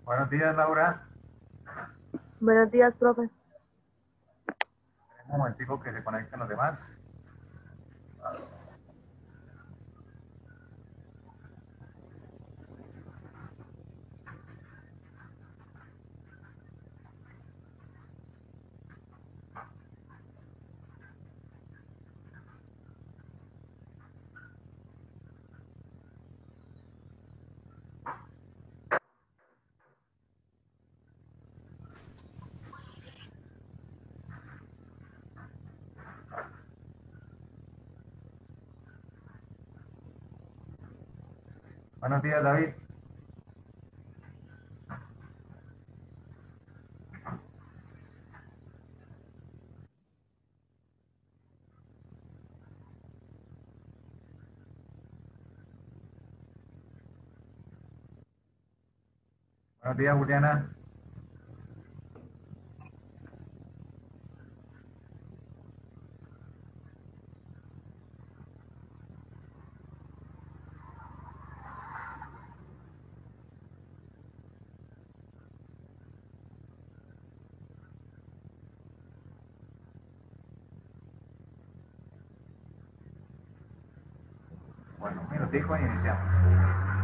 Buenos días, Laura. Buenos días, profe. Un momentico que se conecten los demás. Buenos días, David. Buenos días, Juliana. Bueno, un minutico y iniciamos.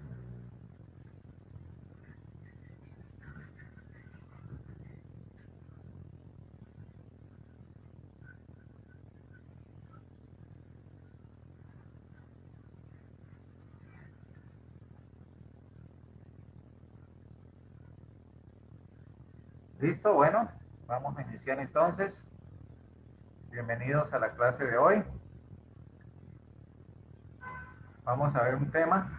¿Listo? Bueno, vamos a iniciar entonces. Bienvenidos a la clase de hoy. Vamos a ver un tema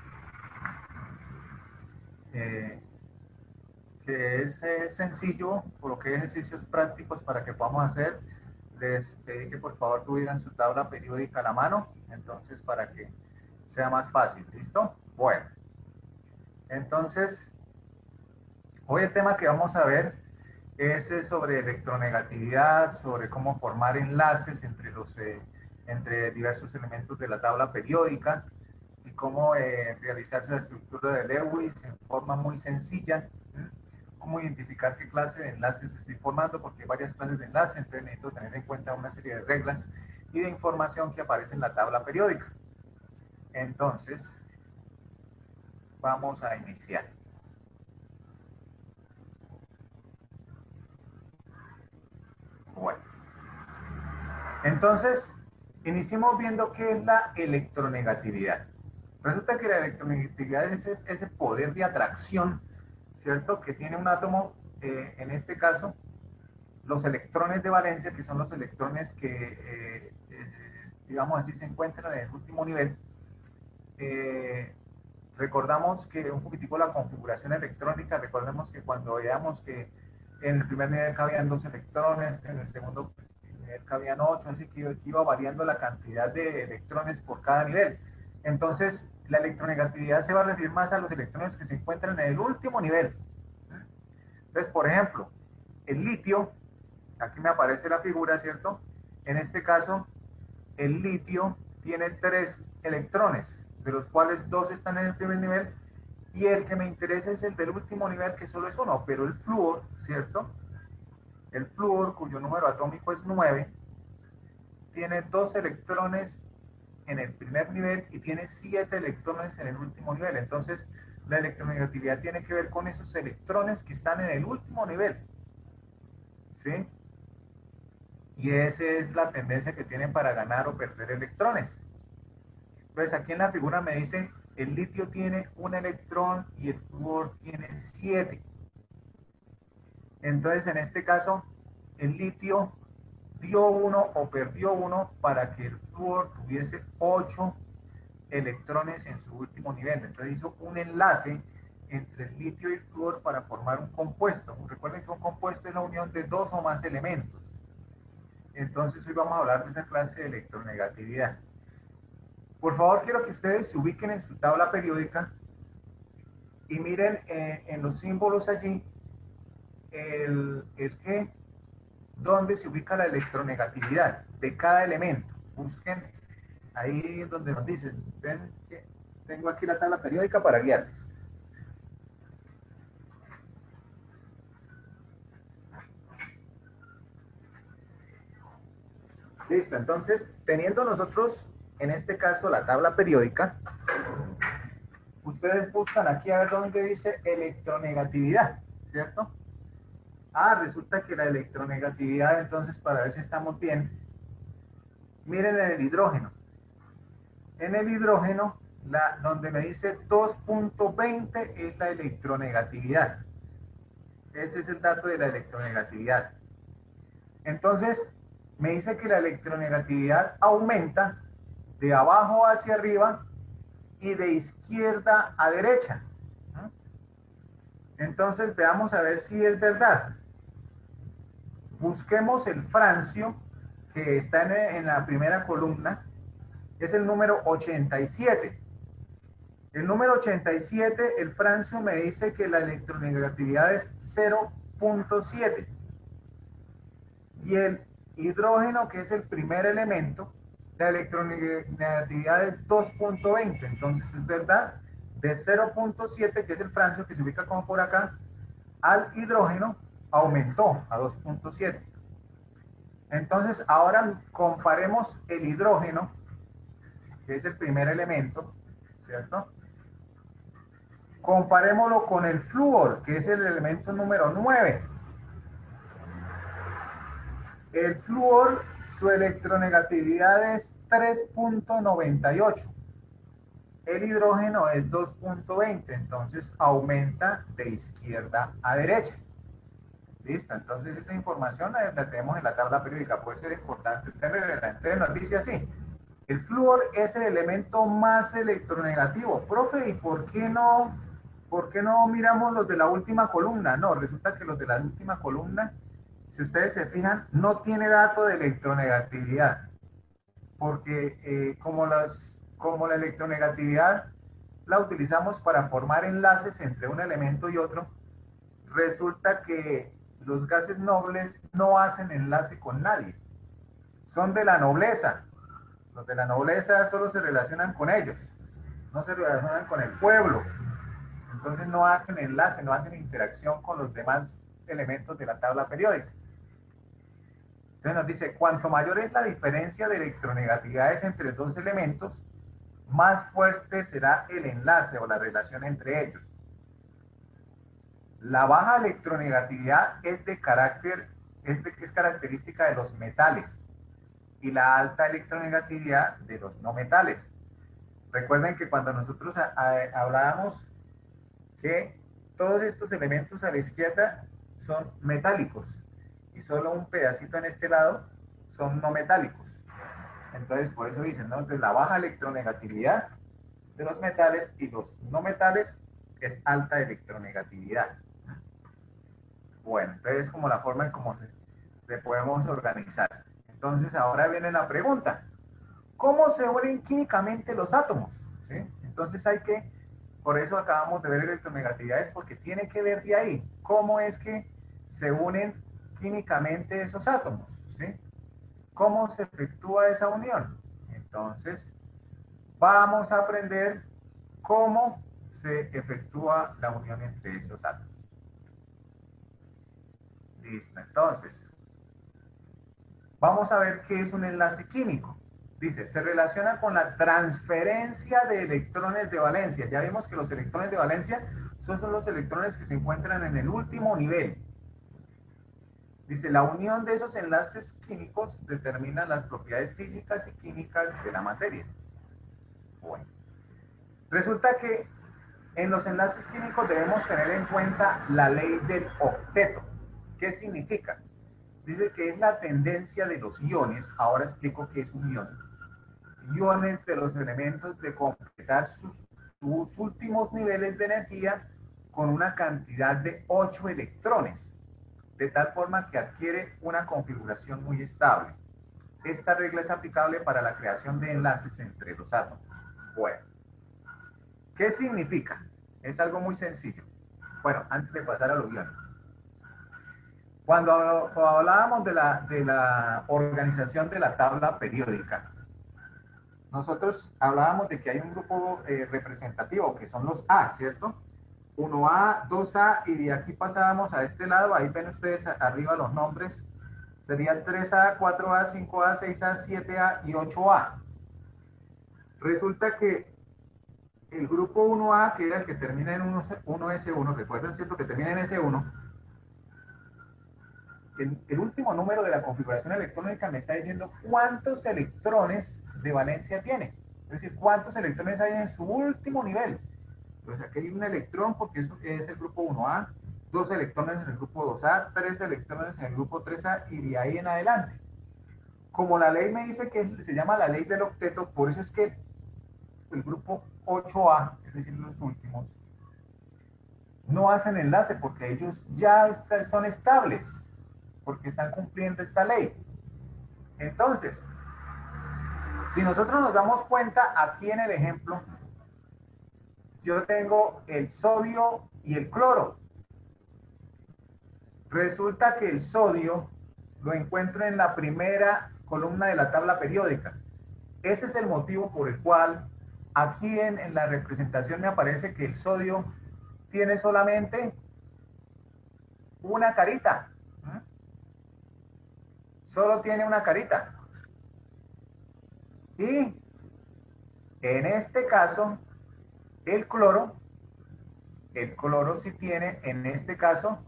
eh, que es sencillo, coloqué ejercicios prácticos para que podamos hacer. Les pedí que por favor tuvieran su tabla periódica a la mano, entonces para que sea más fácil. ¿Listo? Bueno, entonces hoy el tema que vamos a ver es sobre electronegatividad, sobre cómo formar enlaces entre diversos elementos de la tabla periódica y cómo realizar la estructura de Lewis en forma muy sencilla. Cómo identificar qué clase de enlaces estoy formando, porque hay varias clases de enlaces, entonces necesito tener en cuenta una serie de reglas y de información que aparece en la tabla periódica. Entonces, vamos a iniciar. Bueno, entonces, iniciemos viendo qué es la electronegatividad. Resulta que la electronegatividad es ese poder de atracción, ¿cierto?, que tiene un átomo, en este caso, los electrones de valencia, que son los electrones que, digamos así, se encuentran en el último nivel. Eh, Recordamos que un poquitico la configuración electrónica, recordemos que cuando veamos que en el primer nivel cabían 2 electrones, en el segundo nivel cabían 8, así que iba variando la cantidad de electrones por cada nivel. Entonces, la electronegatividad se va a referir más a los electrones que se encuentran en el último nivel. Entonces, por ejemplo, el litio, aquí me aparece la figura, ¿cierto? En este caso, el litio tiene 3 electrones, de los cuales 2 están en el primer nivel, y el que me interesa es el del último nivel, que solo es uno, pero el flúor, ¿cierto? El flúor, cuyo número atómico es 9, tiene 2 electrones en el primer nivel y tiene 7 electrones en el último nivel. Entonces, la electronegatividad tiene que ver con esos electrones que están en el último nivel, ¿sí? Y esa es la tendencia que tienen para ganar o perder electrones. Entonces aquí en la figura me dice, el litio tiene un electrón y el flúor tiene 7. Entonces en este caso, el litio dio uno o perdió uno para que el flúor tuviese 8 electrones en su último nivel. Entonces hizo un enlace entre el litio y el flúor para formar un compuesto. Recuerden que un compuesto es la unión de 2 o más elementos. Entonces hoy vamos a hablar de esa clase de electronegatividad. Por favor, quiero que ustedes se ubiquen en su tabla periódica y miren en los símbolos allí el que, dónde se ubica la electronegatividad de cada elemento. Busquen ahí donde nos dicen, ven que tengo aquí la tabla periódica para guiarles. Listo, entonces, teniendo nosotros, en este caso, la tabla periódica, ustedes buscan aquí a ver dónde dice electronegatividad, ¿cierto? Resulta que la electronegatividad, entonces, para ver si estamos bien, miren en el hidrógeno. En el hidrógeno, donde me dice 2.20 es la electronegatividad. Ese es el dato de la electronegatividad. Entonces, me dice que la electronegatividad aumenta de abajo hacia arriba y de izquierda a derecha. Entonces, veamos a ver si es verdad. Busquemos el francio, que está en la primera columna, es el número 87. El número 87, el francio me dice que la electronegatividad es 0.7. Y el hidrógeno, que es el primer elemento, la electronegatividad es 2.20. Entonces es verdad, de 0.7, que es el francio, que se ubica como por acá, al hidrógeno aumentó a 2.7. Entonces ahora comparemos el hidrógeno, que es el primer elemento, ¿cierto? Comparémoslo con el flúor, que es el elemento número 9. El flúor, su electronegatividad es 3.98. El hidrógeno es 2.20, entonces aumenta de izquierda a derecha. Listo, entonces esa información la tenemos en la tabla periódica, puede ser importante tenerla. Entonces nos dice así: el flúor es el elemento más electronegativo. Profe, ¿y por qué no miramos los de la última columna? No, resulta que los de la última columna, si ustedes se fijan, no tiene dato de electronegatividad, porque como la electronegatividad la utilizamos para formar enlaces entre un elemento y otro, resulta que los gases nobles no hacen enlace con nadie, son de la nobleza. Los de la nobleza solo se relacionan con ellos, no se relacionan con el pueblo. Entonces no hacen enlace, no hacen interacción con los demás elementos de la tabla periódica. Entonces nos dice, cuanto mayor es la diferencia de electronegatividades entre dos elementos, más fuerte será el enlace o la relación entre ellos. La baja electronegatividad es característica de los metales y la alta electronegatividad de los no metales. Recuerden que cuando nosotros hablábamos que todos estos elementos a la izquierda son metálicos y solo un pedacito en este lado son no metálicos. Entonces, por eso dicen, ¿no? Entonces, la baja electronegatividad de los metales y los no metales es alta electronegatividad. Bueno, entonces es como la forma en cómo se podemos organizar. Entonces, ahora viene la pregunta: ¿cómo se unen químicamente los átomos? ¿Sí? Entonces por eso acabamos de ver electronegatividades, porque tiene que ver de ahí cómo es que se unen químicamente esos átomos, ¿sí? ¿Cómo se efectúa esa unión? Entonces, vamos a aprender cómo se efectúa la unión entre esos átomos. Listo, entonces, vamos a ver qué es un enlace químico. Dice, se relaciona con la transferencia de electrones de valencia. Ya vimos que los electrones de valencia son los electrones que se encuentran en el último nivel. Dice, la unión de esos enlaces químicos determina las propiedades físicas y químicas de la materia. Bueno, resulta que en los enlaces químicos debemos tener en cuenta la ley del octeto. ¿Qué significa? Dice que es la tendencia de los iones. Ahora explico qué es un ion. Iones de los elementos de completar sus últimos niveles de energía con una cantidad de 8 electrones, de tal forma que adquiere una configuración muy estable. Esta regla es aplicable para la creación de enlaces entre los átomos. Bueno, ¿qué significa? Es algo muy sencillo. Bueno, antes de pasar a los iones. Cuando hablábamos de la organización de la tabla periódica, nosotros hablábamos de que hay un grupo representativo, que son los A, ¿cierto? 1A, 2A, y de aquí pasábamos a este lado. Ahí ven ustedes arriba los nombres, Serían 3A, 4A, 5A, 6A, 7A y 8A. Resulta que el grupo 1A, que era el que termina en 1S1, recuerden, ¿cierto? Que termina en S1, el último número de la configuración electrónica me está diciendo cuántos electrones de valencia tiene. Es decir, cuántos electrones hay en su último nivel. Entonces aquí hay un electrón porque eso es el grupo 1A, 2 electrones en el grupo 2A, 3 electrones en el grupo 3A y de ahí en adelante. Como la ley me dice que se llama la ley del octeto, por eso es que el grupo 8A, es decir, los últimos, no hacen enlace porque ellos ya son estables, porque están cumpliendo esta ley. Entonces, si nosotros nos damos cuenta aquí en el ejemplo, yo tengo el sodio y el cloro. Resulta que el sodio lo encuentro en la primera columna de la tabla periódica. Ese es el motivo por el cual aquí en la representación me aparece que el sodio tiene solamente una carita. Solo tiene una carita. Y en este caso, el cloro sí tiene, en este caso,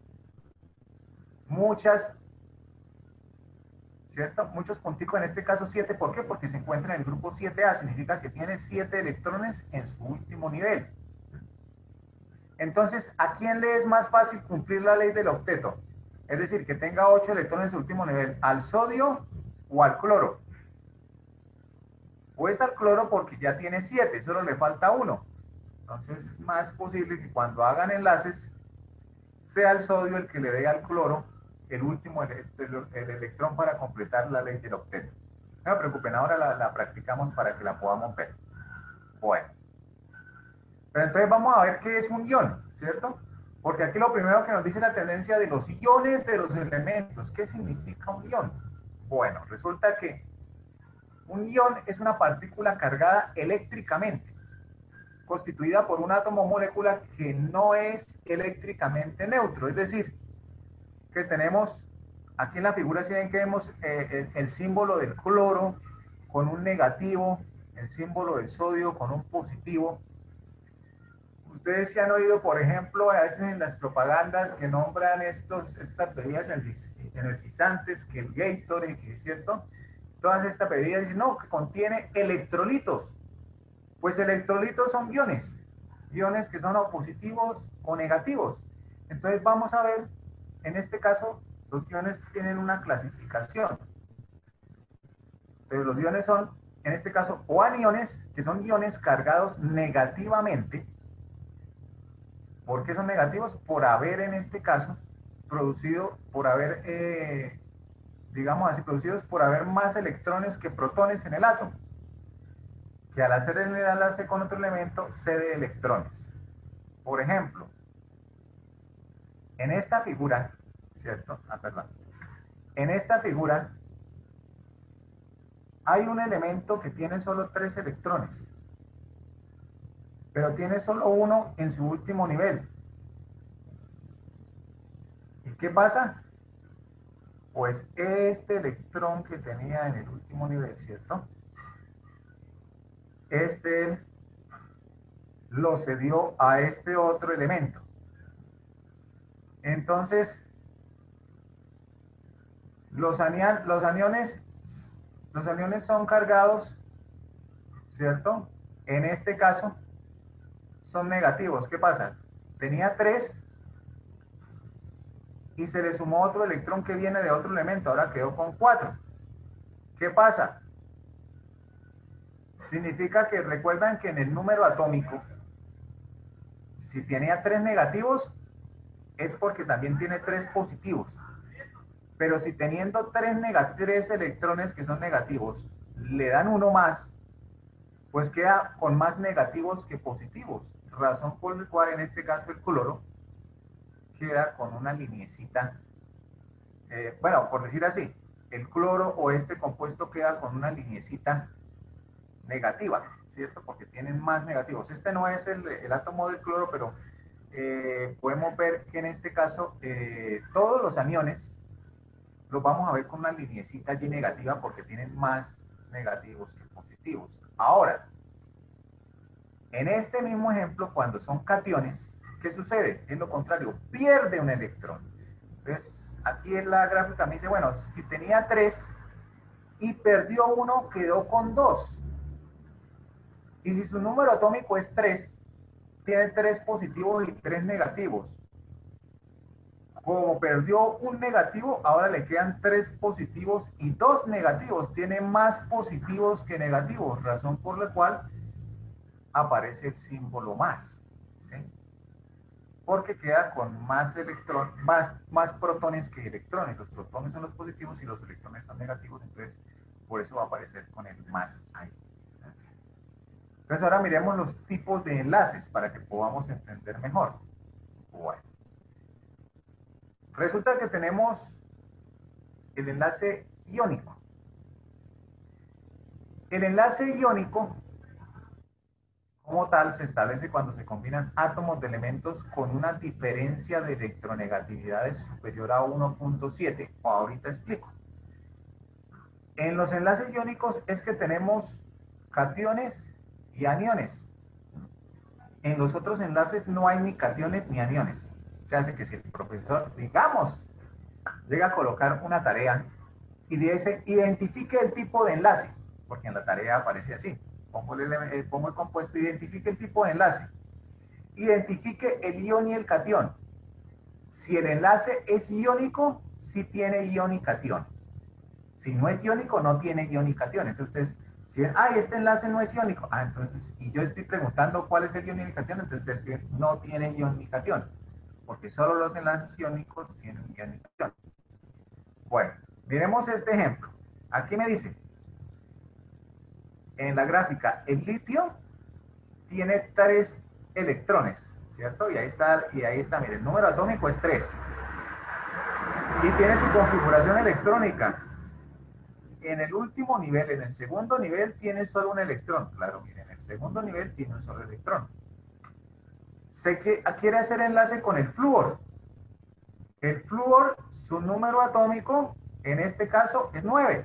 ¿cierto? Muchos punticos, en este caso 7. ¿Por qué? Porque se encuentra en el grupo 7A, significa que tiene 7 electrones en su último nivel. Entonces, ¿a quién le es más fácil cumplir la ley del octeto? Es decir, que tenga 8 electrones en su último nivel, ¿al sodio o al cloro? Pues al cloro porque ya tiene 7, solo le falta 1. Entonces es más posible que cuando hagan enlaces, sea el sodio el que le dé al cloro el último el electrón para completar la ley del octeto. No se preocupen, ahora la practicamos para que la podamos ver. Bueno, pero entonces vamos a ver qué es un ion, ¿cierto? Porque aquí lo primero que nos dice la tendencia de los iones de los elementos. ¿Qué significa un ion? Bueno, resulta que un ion es una partícula cargada eléctricamente, constituida por un átomo o molécula que no es eléctricamente neutro. Es decir, que tenemos, aquí en la figura, si ven que vemos el símbolo del cloro con un negativo, el símbolo del sodio con un positivo. Ustedes se han oído, por ejemplo, a veces en las propagandas que nombran estas bebidas energizantes, que el Gatorade, que es cierto, todas estas bebidas dicen, no, que contiene electrolitos. Pues electrolitos son iones, iones que son o positivos o negativos. Entonces vamos a ver, en este caso, los iones tienen una clasificación. Entonces los iones son, en este caso, o aniones, que son iones cargados negativamente. ¿Por qué son negativos? Por haber, en este caso, producido, por haber, digamos así, producidos por haber más electrones que protones en el átomo, que al hacer el enlace con otro elemento cede electrones. Por ejemplo, en esta figura, ¿cierto? Perdón. En esta figura hay un elemento que tiene solo 3 electrones, pero tiene solo uno en su último nivel. ¿Y qué pasa? Pues este electrón que tenía en el último nivel, ¿cierto? Este lo cedió a este otro elemento. Entonces, los aniones son cargados, ¿cierto? En este caso, son negativos. ¿Qué pasa? Tenía 3 y se le sumó otro electrón que viene de otro elemento. Ahora quedó con 4. ¿Qué pasa? Significa que recuerdan que en el número atómico, si tenía 3 negativos, es porque también tiene 3 positivos. Pero si teniendo 3 electrones que son negativos, le dan uno más, pues queda con más negativos que positivos. Razón por la cual en este caso el cloro queda con una lineecita. Bueno, por decir así, el cloro o este compuesto queda con una lineecita negativa, ¿cierto? Porque tienen más negativos. Este no es el átomo del cloro, pero podemos ver que en este caso todos los aniones los vamos a ver con una lineecita allí negativa porque tienen más negativos que positivos. Ahora, en este mismo ejemplo, cuando son cationes, ¿qué sucede? Es lo contrario, pierde un electrón. Entonces, aquí en la gráfica me dice, bueno, si tenía 3 y perdió 1, quedó con 2. Y si su número atómico es 3, tiene 3 positivos y 3 negativos. Como perdió un negativo, ahora le quedan 3 positivos y 2 negativos. Tiene más positivos que negativos, razón por la cual aparece el símbolo más, ¿sí? Porque queda con más más protones que electrones. Los protones son los positivos y los electrones son negativos, entonces por eso va a aparecer con el más ahí. Entonces ahora miremos los tipos de enlaces para que podamos entender mejor. Bueno, resulta que tenemos el enlace iónico. El enlace iónico, como tal, se establece cuando se combinan átomos de elementos con una diferencia de electronegatividades superior a 1.7. Ahorita explico. En los enlaces iónicos es que tenemos cationes y aniones. En los otros enlaces no hay ni cationes ni aniones. Se hace que si el profesor, digamos, llega a colocar una tarea y dice, identifique el tipo de enlace, porque en la tarea aparece así. Pongo el compuesto, identifique el tipo de enlace. Identifique el ion y el cation. Si el enlace es iónico, sí tiene ion y cation. Si no es iónico, no tiene ion y cation. Entonces, si ven, este enlace no es iónico. Entonces, y yo estoy preguntando cuál es el ion y el cation, entonces no tiene ion ni cation. Porque solo los enlaces iónicos tienen ion y cation. Bueno, miremos este ejemplo. Aquí me dice, en la gráfica, el litio tiene 3 electrones, ¿cierto? Y ahí está, miren, el número atómico es 3. Y tiene su configuración electrónica. En el último nivel, en el segundo nivel, tiene solo un electrón. Claro, miren, en el segundo nivel tiene un solo electrón. Sé que quiere hacer enlace con el flúor. El flúor, su número atómico, en este caso, es 9.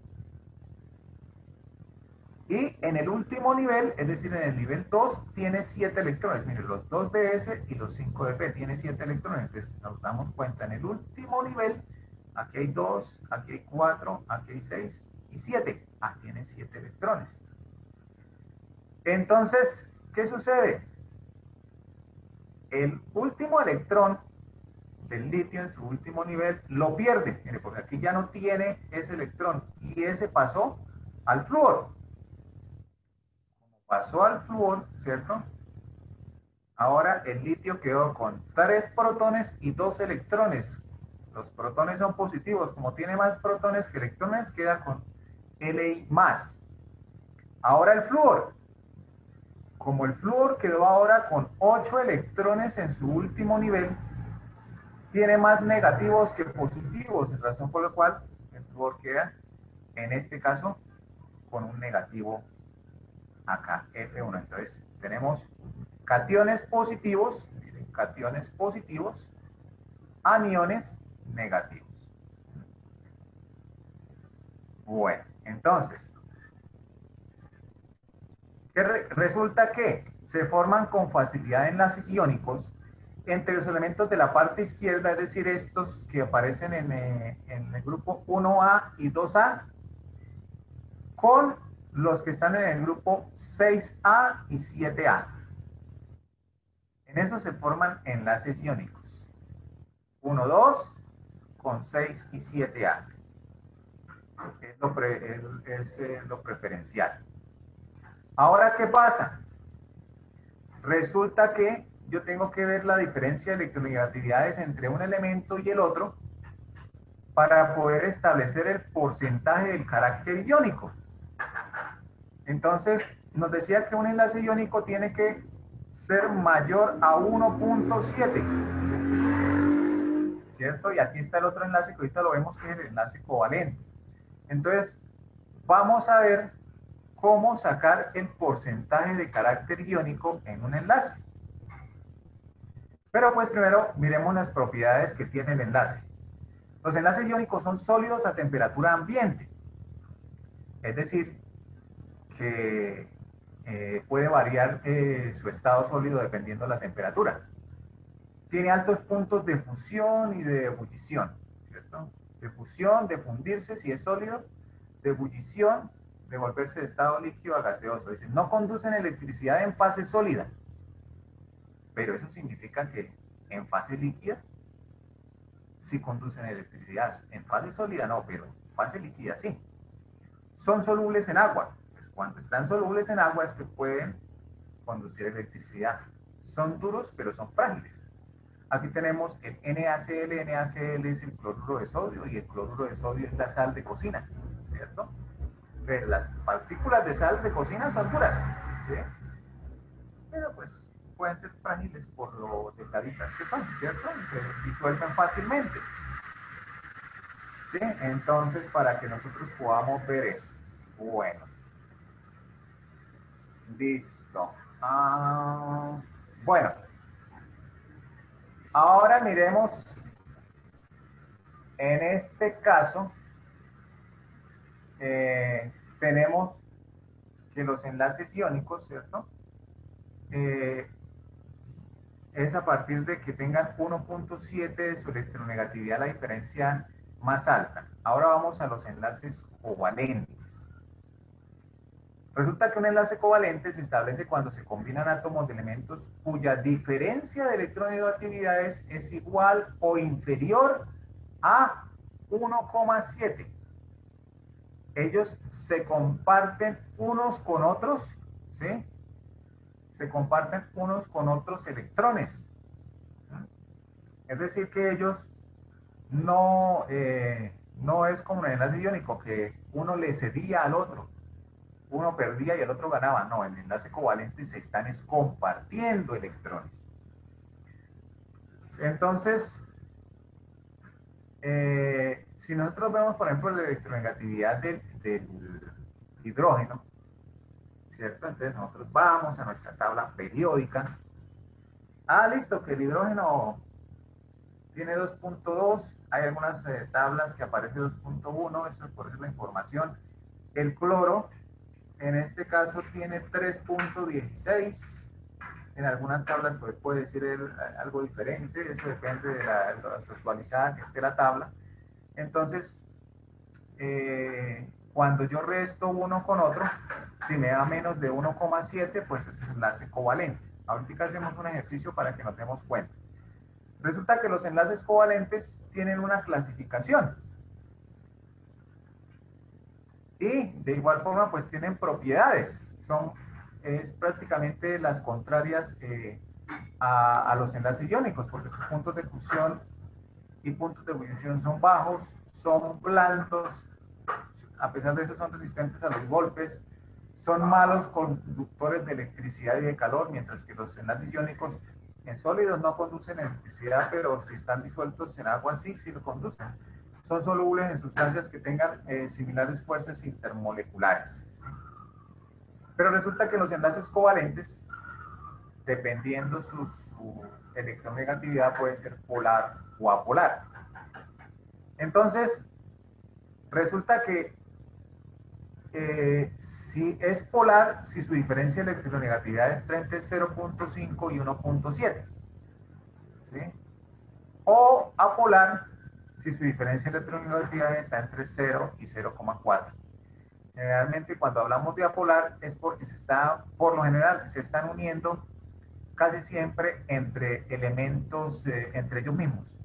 Y en el último nivel, es decir, en el nivel 2, tiene 7 electrones. Miren, los 2 de S y los 5 de P, tiene 7 electrones. Entonces nos damos cuenta, en el último nivel, aquí hay 2, aquí hay 4, aquí hay 6 y 7. Tiene 7 electrones. Entonces, ¿qué sucede? El último electrón del litio en su último nivel lo pierde. Miren, porque aquí ya no tiene ese electrón y ese pasó al flúor. Pasó al flúor, ¿cierto? Ahora el litio quedó con 3 protones y 2 electrones. Los protones son positivos. Como tiene más protones que electrones, queda con Li+. Ahora el flúor. Como el flúor quedó ahora con 8 electrones en su último nivel, tiene más negativos que positivos, razón por la cual el flúor queda, en este caso, con un negativo acá, F1. Entonces, tenemos cationes positivos, miren, cationes positivos, aniones negativos. Bueno, entonces, resulta que se forman con facilidad enlaces iónicos entre los elementos de la parte izquierda, es decir, estos que aparecen en el grupo 1A y 2A, con los que están en el grupo 6A y 7A. En eso se forman enlaces iónicos. 1, 2 con 6 y 7A. Es lo preferencial. Ahora, ¿qué pasa? Resulta que yo tengo que ver la diferencia de electronegatividades entre un elemento y el otro para poder establecer el porcentaje del carácter iónico. Entonces, nos decía que un enlace iónico tiene que ser mayor a 1.7. ¿Cierto? Y aquí está el otro enlace que ahorita lo vemos, que es el enlace covalente. Entonces, vamos a ver cómo sacar el porcentaje de carácter iónico en un enlace. Pero pues primero miremos las propiedades que tiene el enlace. Los enlaces iónicos son sólidos a temperatura ambiente, es decir, que puede variar su estado sólido dependiendo de la temperatura. Tiene altos puntos de fusión y de ebullición, ¿cierto? De fusión, de fundirse si es sólido, de ebullición, de volverse de estado líquido a gaseoso. Dice, no conducen electricidad en fase sólida, pero eso significa que en fase líquida sí conducen electricidad. En fase sólida no, pero en fase líquida sí. Son solubles en agua. Pues cuando están solubles en agua es que pueden conducir electricidad. Son duros, pero son frágiles. Aquí tenemos el NaCl. NaCl es el cloruro de sodio y el cloruro de sodio es la sal de cocina, ¿cierto? Pero las partículas de sal de cocina son duras, ¿sí? Pero pues pueden ser frágiles por lo delgaditas que son, ¿cierto? Y se disuelven fácilmente. ¿Sí? Entonces, para que nosotros podamos ver eso. Bueno. Listo. Bueno. Ahora miremos, en este caso, tenemos que los enlaces iónicos, ¿cierto? Es a partir de que tengan 1.7 de su electronegatividad la diferencia más alta. Ahora vamos a los enlaces covalentes. Resulta que un enlace covalente se establece cuando se combinan átomos de elementos cuya diferencia de electronegatividades es igual o inferior a 1,7. Ellos se comparten unos con otros, ¿sí? Se comparten unos con otros electrones. Es decir, que ellos no es como en el enlace iónico, que uno le cedía al otro. Uno perdía y el otro ganaba. No, en el enlace covalente se están compartiendo electrones. Entonces, si nosotros vemos, por ejemplo, la electronegatividad del hidrógeno, ¿cierto? Entonces nosotros vamos a nuestra tabla periódica. Listo, que el hidrógeno tiene 2.2. Hay algunas tablas que aparece 2.1, eso es por eso la información. El cloro, en este caso, tiene 3.16. En algunas tablas pues, puede decir algo diferente, eso depende de lo actualizada que esté la tabla. Entonces, cuando yo resto uno con otro, si me da menos de 1,7, pues ese es el enlace covalente. Ahorita hacemos un ejercicio para que nos demos cuenta. Resulta que los enlaces covalentes tienen una clasificación. Y de igual forma, pues tienen propiedades. Es prácticamente las contrarias a los enlaces iónicos, porque sus puntos de fusión y puntos de ebullición son bajos, son blandos, a pesar de eso son resistentes a los golpes, son malos conductores de electricidad y de calor, mientras que los enlaces iónicos en sólidos no conducen electricidad, pero si están disueltos en agua sí lo conducen. Son solubles en sustancias que tengan similares fuerzas intermoleculares. Pero resulta que los enlaces covalentes, dependiendo su electronegatividad, puede ser polar o apolar. Entonces, resulta que si es polar, si su diferencia de electronegatividad está entre 0.5 y 1.7, ¿sí? O apolar, si su diferencia de electronegatividad está entre 0 y 0,4. Generalmente cuando hablamos de apolar es porque por lo general, se están uniendo casi siempre entre elementos, entre ellos mismos,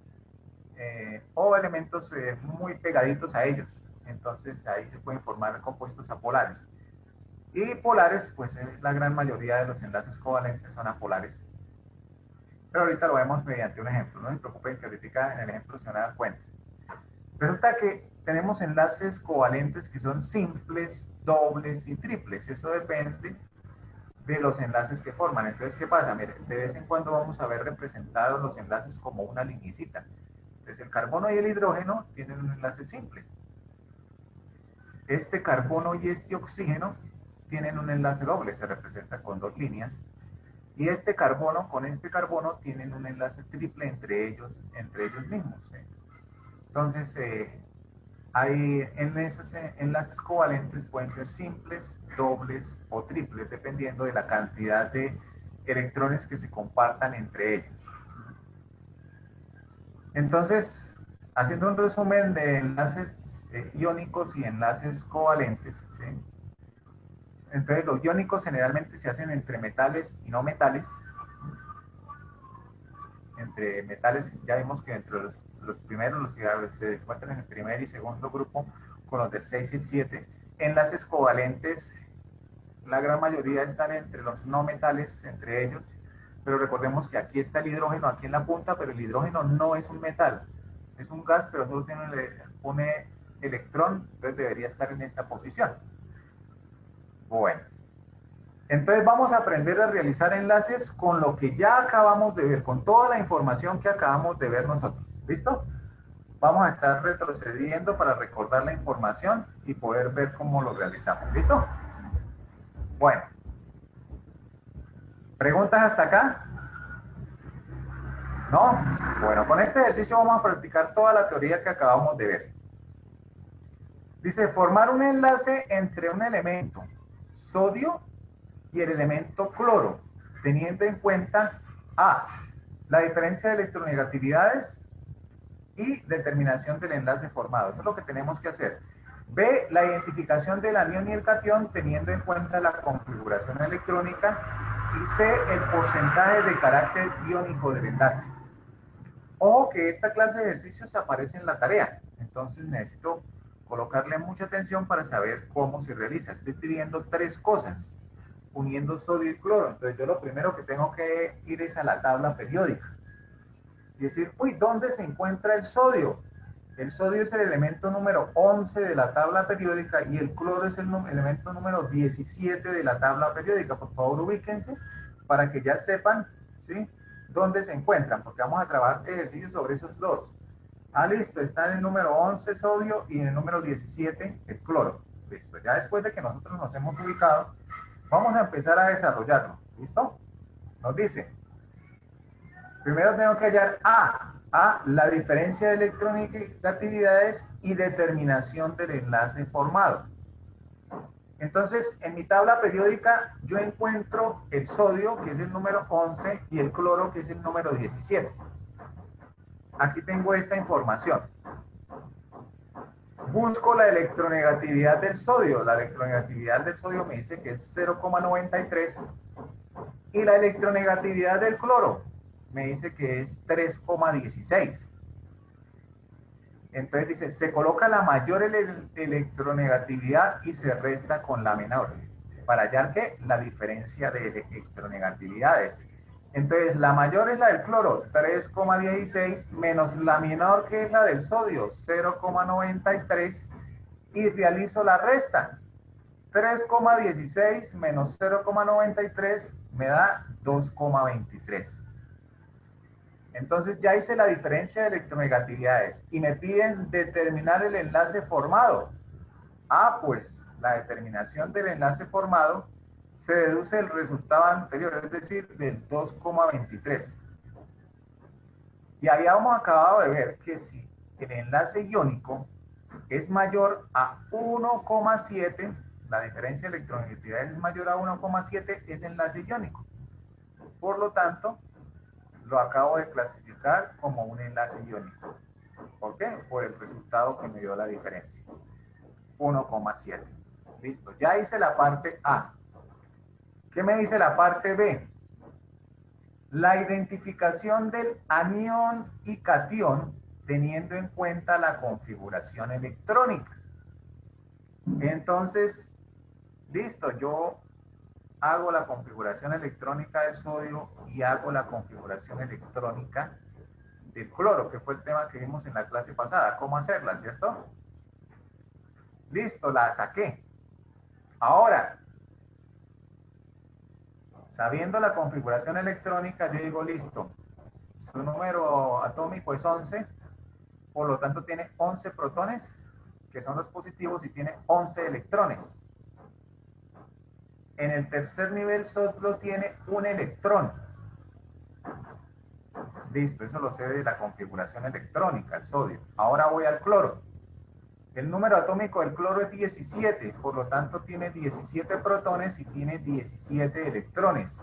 o elementos muy pegaditos a ellos. Entonces ahí se pueden formar compuestos apolares. Y polares, pues la gran mayoría de los enlaces covalentes son apolares. Pero ahorita lo vemos mediante un ejemplo, no se preocupen que ahorita en el ejemplo se van a dar cuenta. Resulta que tenemos enlaces covalentes que son simples, dobles y triples. Eso depende de los enlaces que forman. Entonces, ¿qué pasa? Mire, de vez en cuando vamos a ver representados los enlaces como una lineecita. Entonces, el carbono y el hidrógeno tienen un enlace simple. Este carbono y este oxígeno tienen un enlace doble, se representa con dos líneas. Y este carbono con este carbono tienen un enlace triple entre ellos mismos, ¿sí? Entonces, hay enlaces covalentes pueden ser simples, dobles o triples, dependiendo de la cantidad de electrones que se compartan entre ellos. Entonces, haciendo un resumen de enlaces iónicos y enlaces covalentes, ¿sí? Entonces, los iónicos generalmente se hacen entre metales y no metales. Entre metales, ya vimos que entre los primeros, los que se encuentran en el primer y segundo grupo, con los del 6 y el 7. Enlaces covalentes, la gran mayoría están entre los no metales, entre ellos, pero recordemos que aquí está el hidrógeno, aquí en la punta, pero el hidrógeno no es un metal, es un gas, pero solo tiene un electrón, entonces debería estar en esta posición. Bueno. Entonces vamos a aprender a realizar enlaces con lo que ya acabamos de ver, con toda la información que acabamos de ver nosotros. ¿Listo? Vamos a estar retrocediendo para recordar la información y poder ver cómo lo realizamos. ¿Listo? Bueno. ¿Preguntas hasta acá? ¿No? Bueno, con este ejercicio vamos a practicar toda la teoría que acabamos de ver. Dice, formar un enlace entre un elemento sodio y el elemento cloro, teniendo en cuenta A, la diferencia de electronegatividades y determinación del enlace formado. Eso es lo que tenemos que hacer. B, la identificación del anión y el catión, teniendo en cuenta la configuración electrónica. Y C, el porcentaje de carácter iónico del enlace. Ojo que esta clase de ejercicios aparece en la tarea, entonces necesito colocarle mucha atención para saber cómo se realiza. Estoy pidiendo 3 cosas, uniendo sodio y cloro. Entonces yo lo primero que tengo que ir es a la tabla periódica y decir, uy, ¿dónde se encuentra el sodio? El sodio es el elemento número 11 de la tabla periódica y el cloro es el elemento número 17 de la tabla periódica. Por favor, ubíquense para que ya sepan, ¿sí?, dónde se encuentran, porque vamos a trabajar ejercicios sobre esos dos. Ah, listo, está en el número 11 sodio y en el número 17 el cloro. Listo, ya después de que nosotros nos hemos ubicado, vamos a empezar a desarrollarlo. ¿Listo? Nos dice, primero tengo que hallar A, la diferencia de electronegatividades y determinación del enlace formado. Entonces, en mi tabla periódica yo encuentro el sodio, que es el número 11, y el cloro, que es el número 17. Aquí tengo esta información. Busco la electronegatividad del sodio. La electronegatividad del sodio me dice que es 0,93 y la electronegatividad del cloro me dice que es 3,16. Entonces dice, se coloca la mayor electronegatividad y se resta con la menor, para hallar que la diferencia de electronegatividades. Entonces la mayor es la del cloro, 3,16, menos la menor, que es la del sodio, 0,93, y realizo la resta. 3,16 menos 0,93 me da 2,23. Entonces ya hice la diferencia de electronegatividades y me piden determinar el enlace formado. Ah, pues la determinación del enlace formado se deduce del resultado anterior, es decir, del 2,23. Y habíamos acabado de ver que si el enlace iónico es mayor a 1,7, la diferencia de electronegatividades es mayor a 1,7, es enlace iónico. Por lo tanto, lo acabo de clasificar como un enlace iónico. ¿Por qué? Por el resultado que me dio la diferencia. 1,7. Listo, ya hice la parte A. ¿Qué me dice la parte B? La identificación del anión y catión teniendo en cuenta la configuración electrónica. Entonces, listo, yo hago la configuración electrónica del sodio y hago la configuración electrónica del cloro, que fue el tema que vimos en la clase pasada. ¿Cómo hacerla, cierto? Listo, la saqué. Ahora, sabiendo la configuración electrónica, yo digo, listo, su número atómico es 11, por lo tanto tiene 11 protones, que son los positivos, y tiene 11 electrones. En el tercer nivel solo tiene un electrón. Listo, eso lo sé de la configuración electrónica, el sodio. Ahora voy al cloro. El número atómico del cloro es 17, por lo tanto tiene 17 protones y tiene 17 electrones.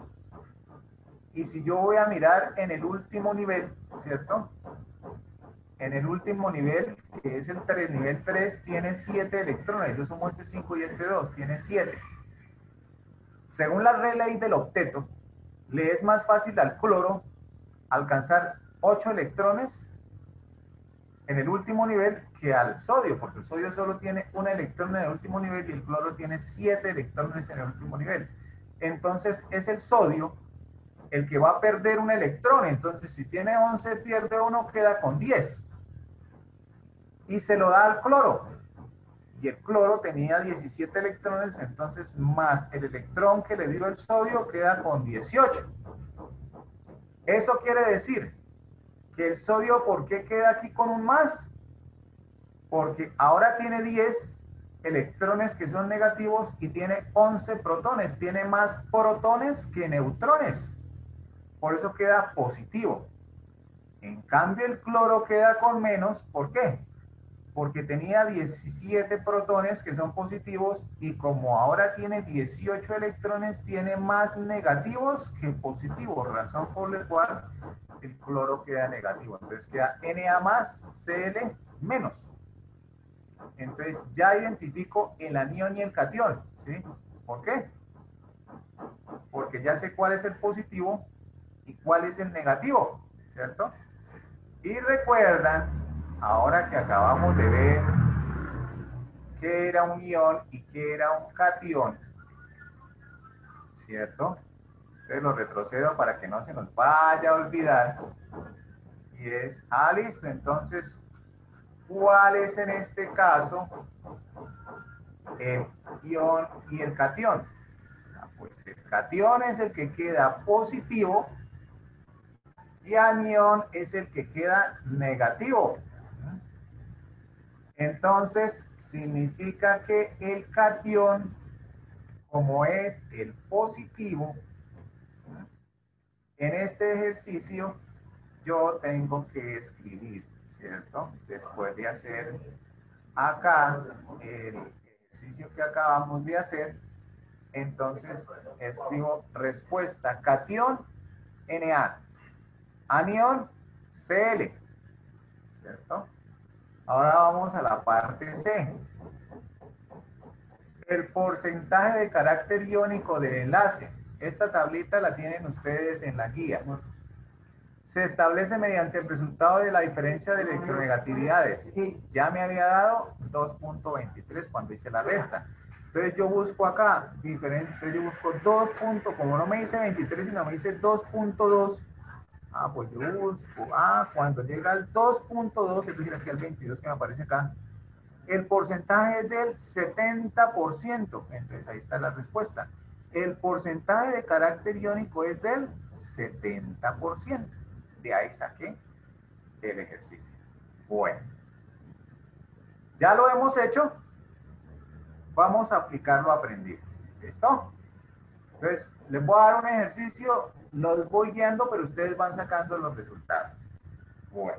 Y si yo voy a mirar en el último nivel, ¿cierto? En el último nivel, que es el nivel 3, tiene 7 electrones. Yo sumo este 5 y este 2, tiene 7. Según la ley del octeto, le es más fácil al cloro alcanzar 8 electrones en el último nivel que al sodio, porque el sodio solo tiene un electrón en el último nivel y el cloro tiene 7 electrones en el último nivel. Entonces es el sodio el que va a perder un electrón. Entonces si tiene 11 pierde uno, queda con 10 y se lo da al cloro, y el cloro tenía 17 electrones, entonces más el electrón que le dio el sodio queda con 18. Eso quiere decir que el sodio, ¿por qué queda aquí con un más? Porque ahora tiene 10 electrones que son negativos y tiene 11 protones, tiene más protones que neutrones, por eso queda positivo. En cambio el cloro queda con menos, ¿por qué? Porque tenía 17 protones que son positivos y como ahora tiene 18 electrones, tiene más negativos que positivos, razón por la cual el cloro queda negativo. Entonces queda Na más, Cl menos. Entonces ya identifico el anión y el catión, ¿sí? ¿Por qué? Porque ya sé cuál es el positivo y cuál es el negativo, ¿cierto? Y recuerdan, ahora que acabamos de ver qué era un ión y qué era un catión, ¿cierto? Entonces lo retrocedo para que no se nos vaya a olvidar. Y es, listo, entonces, ¿cuál es en este caso el ión y el catión? Pues el catión es el que queda positivo y anión es el que queda negativo. Entonces, significa que el catión, como es el positivo, en este ejercicio yo tengo que escribir, ¿cierto? Después de hacer acá el ejercicio que acabamos de hacer, entonces escribo respuesta catión Na, anión Cl, ¿cierto? Ahora vamos a la parte C. El porcentaje de carácter iónico del enlace. Esta tablita la tienen ustedes en la guía. Se establece mediante el resultado de la diferencia de electronegatividades. Ya me había dado 2.23 cuando hice la resta. Entonces yo busco acá, diferencia, entonces yo busco 2. Como no me dice 23, sino me dice 2.2. Pues yo busco, cuando llega al 2.2, es decir, aquí al 22 que me aparece acá, el porcentaje es del 70%. Entonces ahí está la respuesta. El porcentaje de carácter iónico es del 70%. De ahí saqué el ejercicio. Bueno, ya lo hemos hecho. Vamos a aplicar lo aprendido. ¿Listo? Entonces, les voy a dar un ejercicio, los voy guiando, pero ustedes van sacando los resultados. Bueno.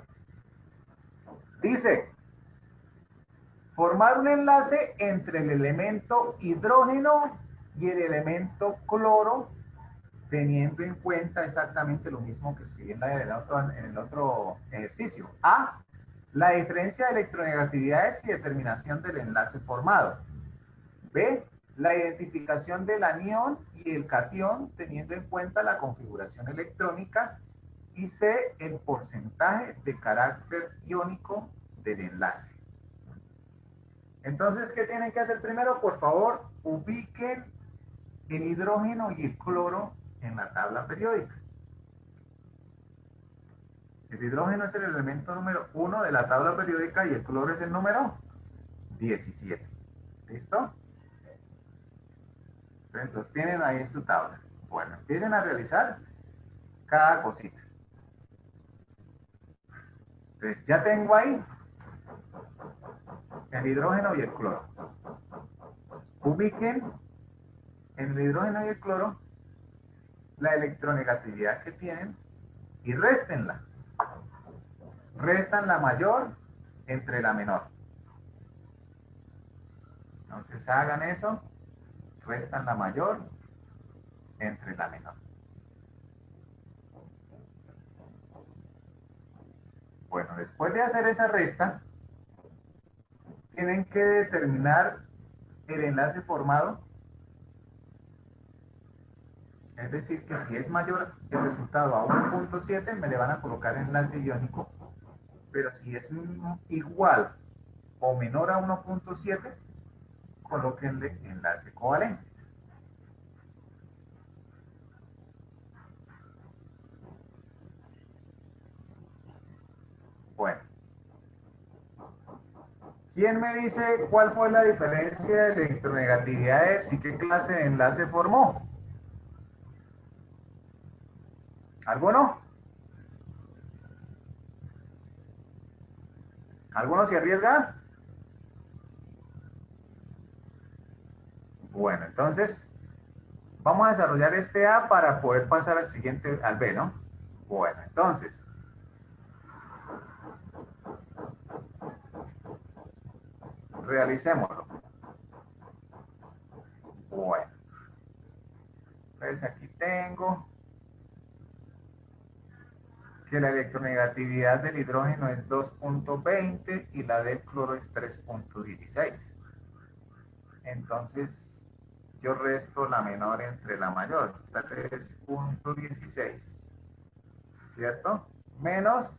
Dice, formar un enlace entre el elemento hidrógeno y el elemento cloro, teniendo en cuenta exactamente lo mismo que escribí en el otro ejercicio. A, la diferencia de electronegatividades y determinación del enlace formado. B, la identificación del anión y el catión, teniendo en cuenta la configuración electrónica. Y C, el porcentaje de carácter iónico del enlace. Entonces, ¿qué tienen que hacer primero? Por favor, ubiquen el hidrógeno y el cloro en la tabla periódica. El hidrógeno es el elemento número 1 de la tabla periódica y el cloro es el número 17. ¿Listo? Entonces, los tienen ahí en su tabla. Bueno, empiecen a realizar cada cosita. Entonces, ya tengo ahí el hidrógeno y el cloro. Ubiquen en el hidrógeno y el cloro la electronegatividad que tienen y réstenla. restan la mayor entre la menor. Entonces hagan eso, restan la mayor entre la menor. Bueno, después de hacer esa resta, tienen que determinar el enlace formado. Es decir, que si es mayor el resultado a 1.7, me le van a colocar enlace iónico. Pero si es igual o menor a 1.7, colóquenle enlace covalente. Bueno. ¿Quién me dice cuál fue la diferencia de electronegatividades y qué clase de enlace formó? ¿Alguno? ¿Alguno se arriesga? Bueno, entonces vamos a desarrollar este A para poder pasar al siguiente, al B, ¿no? Bueno, entonces realicémoslo. Bueno, entonces aquí tengo que la electronegatividad del hidrógeno es 2.20 y la del cloro es 3.16. Entonces, yo resto la menor entre la mayor, 3.16, ¿cierto? Menos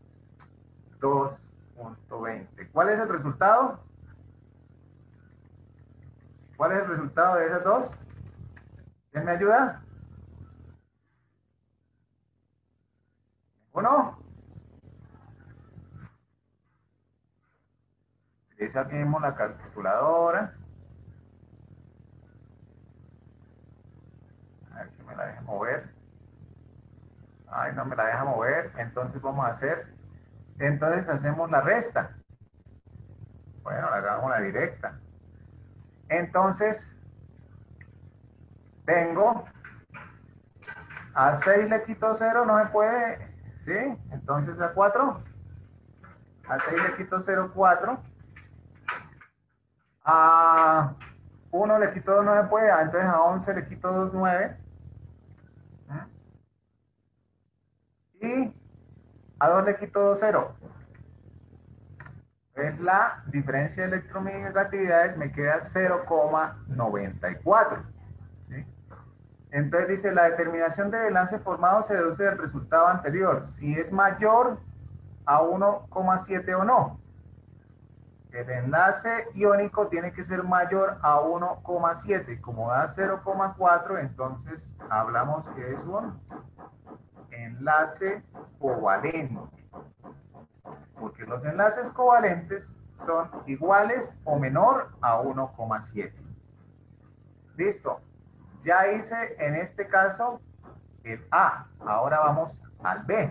2.20. ¿Cuál es el resultado? ¿Cuál es el resultado de esas dos? ¿Quién me ayuda? ¿Uno? Utiliza aquí mismo la calculadora. A ver si me la deja mover. Ay, no me la deja mover. Entonces vamos a hacer. Entonces hacemos la resta. Bueno, la hagamos la directa. Entonces, tengo a 6 le quito 0, no se puede, ¿sí? Entonces a 4, a 6 le quito 0, 4. A 1 le quito 2, no se puede, entonces a 11 le quito 2, 9. Y a 2 le quito 2, 0. Entonces la diferencia de electronegatividades me queda 0,94. ¿Sí? Entonces dice, la determinación del enlace formado se deduce del resultado anterior, si es mayor a 1,7 o no. El enlace iónico tiene que ser mayor a 1,7. Como da 0,4, entonces hablamos que es un enlace covalente. Porque los enlaces covalentes son iguales o menor a 1,7. Listo. Ya hice en este caso el A. Ahora vamos al B.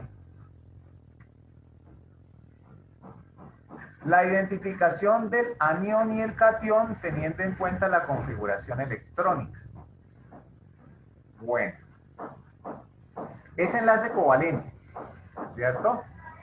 La identificación del anión y el catión teniendo en cuenta la configuración electrónica. Bueno, es enlace covalente, ¿cierto?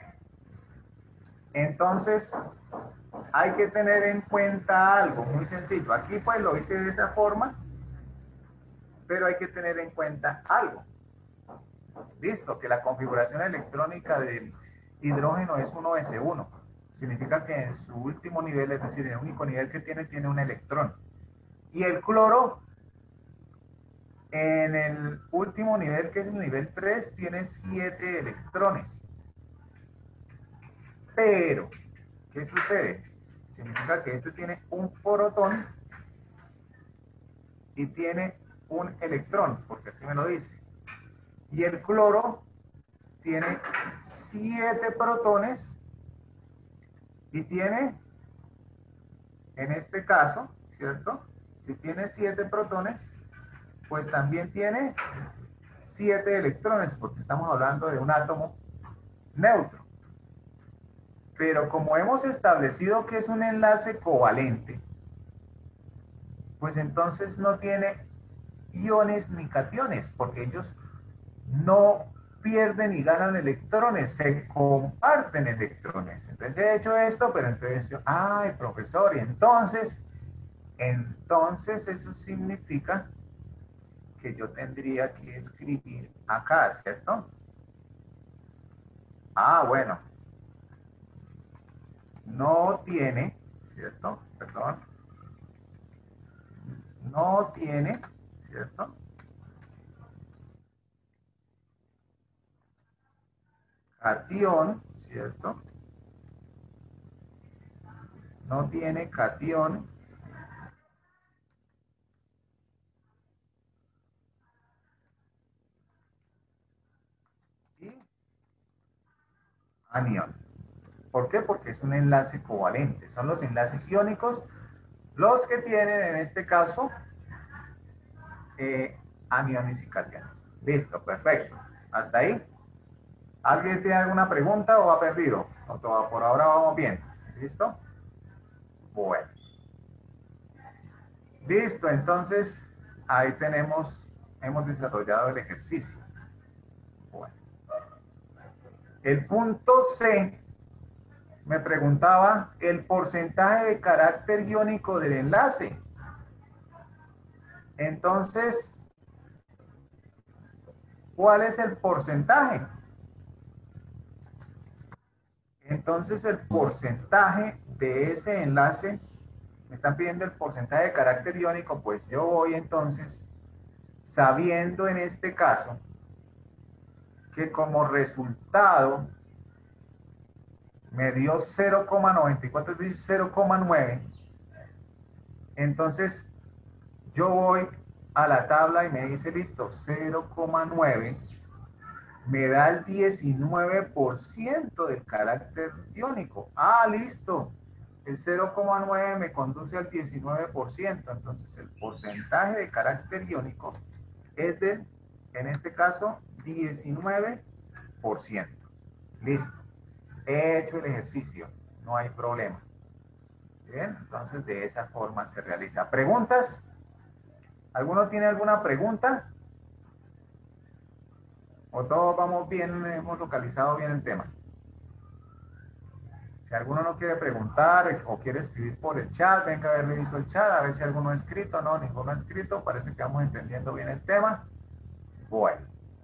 Entonces, hay que tener en cuenta algo muy sencillo. Aquí pues lo hice de esa forma, pero hay que tener en cuenta algo. Listo, que la configuración electrónica del hidrógeno es 1s1. Significa que en su último nivel, es decir, en el único nivel que tiene un electrón. Y el cloro, en el último nivel, que es el nivel 3, tiene 7 electrones. Pero, ¿qué sucede? Significa que este tiene un protón y tiene un electrón, porque aquí me lo dice. Y el cloro tiene 7 protones y tiene, en este caso, ¿cierto? Si tiene 7 protones, pues también tiene 7 electrones, porque estamos hablando de un átomo neutro. Pero como hemos establecido que es un enlace covalente, pues entonces no tiene iones ni cationes, porque ellos no pierden y ganan electrones, se comparten electrones. Entonces he hecho esto, pero entonces yo, ay, profesor, y entonces eso significa que yo tendría que escribir acá, ¿cierto? Ah, bueno, no tiene, ¿cierto? Perdón. No tiene, ¿cierto? Cation, ¿cierto? No tiene cation y anión. ¿Por qué? Porque es un enlace covalente. Son los enlaces iónicos los que tienen en este caso aniones y cationes. Listo, perfecto. Hasta ahí. ¿Alguien tiene alguna pregunta o ha perdido? No, por ahora vamos bien. ¿Listo? Bueno. Listo, entonces ahí hemos desarrollado el ejercicio. Bueno. El punto C me preguntaba el porcentaje de carácter iónico del enlace. Entonces, ¿cuál es el porcentaje? Entonces, el porcentaje de ese enlace, me están pidiendo el porcentaje de carácter iónico, pues yo voy entonces, sabiendo en este caso, que como resultado me dio 0,94, es decir, 0,9, entonces yo voy a la tabla y me dice, listo, 0,9 me da el 19% del carácter iónico. Ah, listo. El 0,9 me conduce al 19%. Entonces, el porcentaje de carácter iónico es del, en este caso, 19%. Listo. He hecho el ejercicio. No hay problema. Bien, entonces de esa forma se realiza. ¿Preguntas? ¿Alguno tiene alguna pregunta? ¿O todos vamos bien, hemos localizado bien el tema? Si alguno no quiere preguntar o quiere escribir por el chat, venga a ver, reviso el chat, a ver si alguno ha escrito. No, ninguno ha escrito. Parece que vamos entendiendo bien el tema. Bueno.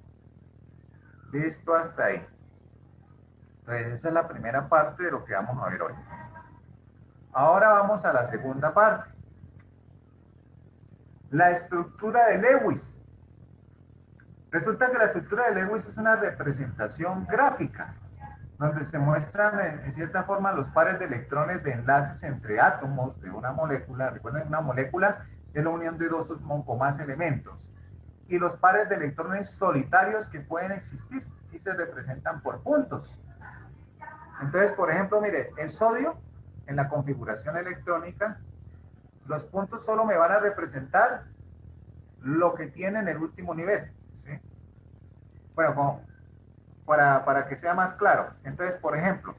Listo hasta ahí. Entonces, esa es la primera parte de lo que vamos a ver hoy. Ahora vamos a la segunda parte. La estructura de Lewis. Resulta que la estructura de Lewis es una representación gráfica, donde se muestran en cierta forma los pares de electrones de enlaces entre átomos de una molécula. Recuerden, una molécula es la unión de dos o más elementos. Y los pares de electrones solitarios que pueden existir y se representan por puntos. Entonces, por ejemplo, mire, el sodio en la configuración electrónica, los puntos solo me van a representar lo que tiene en el último nivel, ¿sí? Bueno, como para que sea más claro. Entonces, por ejemplo,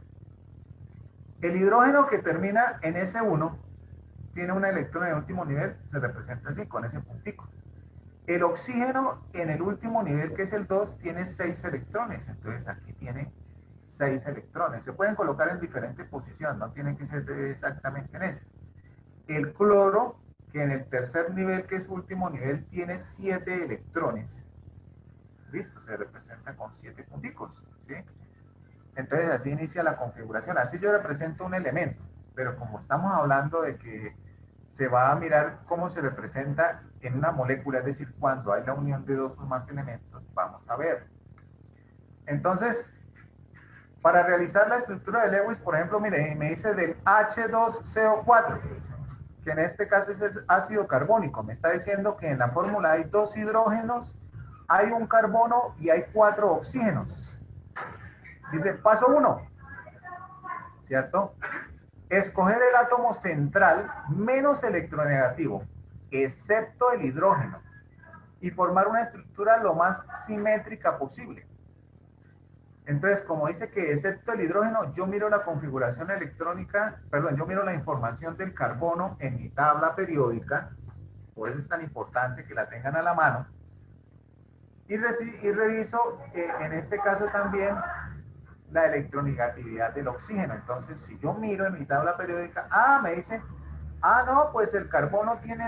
el hidrógeno que termina en S1 tiene un electrón en el último nivel, se representa así, con ese puntico. El oxígeno en el último nivel, que es el 2, tiene 6 electrones. Entonces aquí tiene 6 electrones. Se pueden colocar en diferente posición, no tienen que ser exactamente en ese. El cloro, que en el tercer nivel, que es último nivel, tiene 7 electrones. Listo, se representa con 7 punticos, ¿sí? Entonces así inicia la configuración. Así yo represento un elemento, pero como estamos hablando de que se va a mirar cómo se representa en una molécula, es decir, cuando hay la unión de dos o más elementos, vamos a ver. Entonces, para realizar la estructura de Lewis, por ejemplo, mire, me dice del H2CO4, que en este caso es el ácido carbónico. Me está diciendo que en la fórmula hay 2 hidrógenos, hay un carbono y hay 4 oxígenos. Dice, paso 1, ¿cierto? Escoger el átomo central menos electronegativo, excepto el hidrógeno, y formar una estructura lo más simétrica posible. Entonces, como dice que excepto el hidrógeno, yo miro la configuración electrónica, perdón, yo miro la información del carbono en mi tabla periódica, por eso es tan importante que la tengan a la mano, y reviso en este caso también la electronegatividad del oxígeno. Entonces, si yo miro en mi tabla periódica, me dice, no, pues el carbono tiene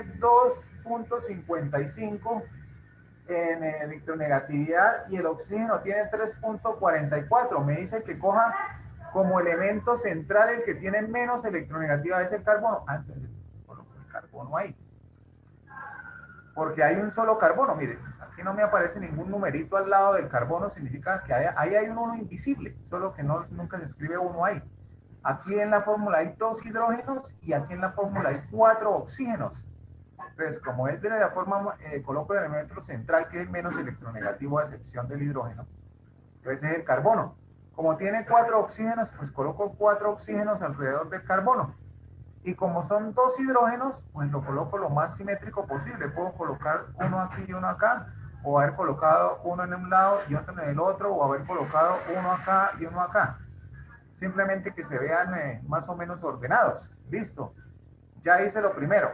2.55 en electronegatividad y el oxígeno tiene 3.44. Me dice que coja como elemento central el que tiene menos electronegatividad, es el carbono. Entonces coloco el carbono ahí. Porque hay un solo carbono. Mire, aquí no me aparece ningún numerito al lado del carbono, significa que ahí hay un 1 invisible, solo que nunca se escribe 1 ahí. Aquí en la fórmula hay 2 hidrógenos y aquí en la fórmula hay 4 oxígenos. Entonces, como es de la forma, coloco el elemento central, que es el menos electronegativo a excepción del hidrógeno. Entonces es el carbono. Como tiene 4 oxígenos, pues coloco 4 oxígenos alrededor del carbono. Y como son 2 hidrógenos, pues lo coloco lo más simétrico posible. Puedo colocar uno aquí y uno acá, o haber colocado uno en un lado y otro en el otro, o haber colocado uno acá y uno acá. Simplemente que se vean más o menos ordenados. Listo. Ya hice lo primero.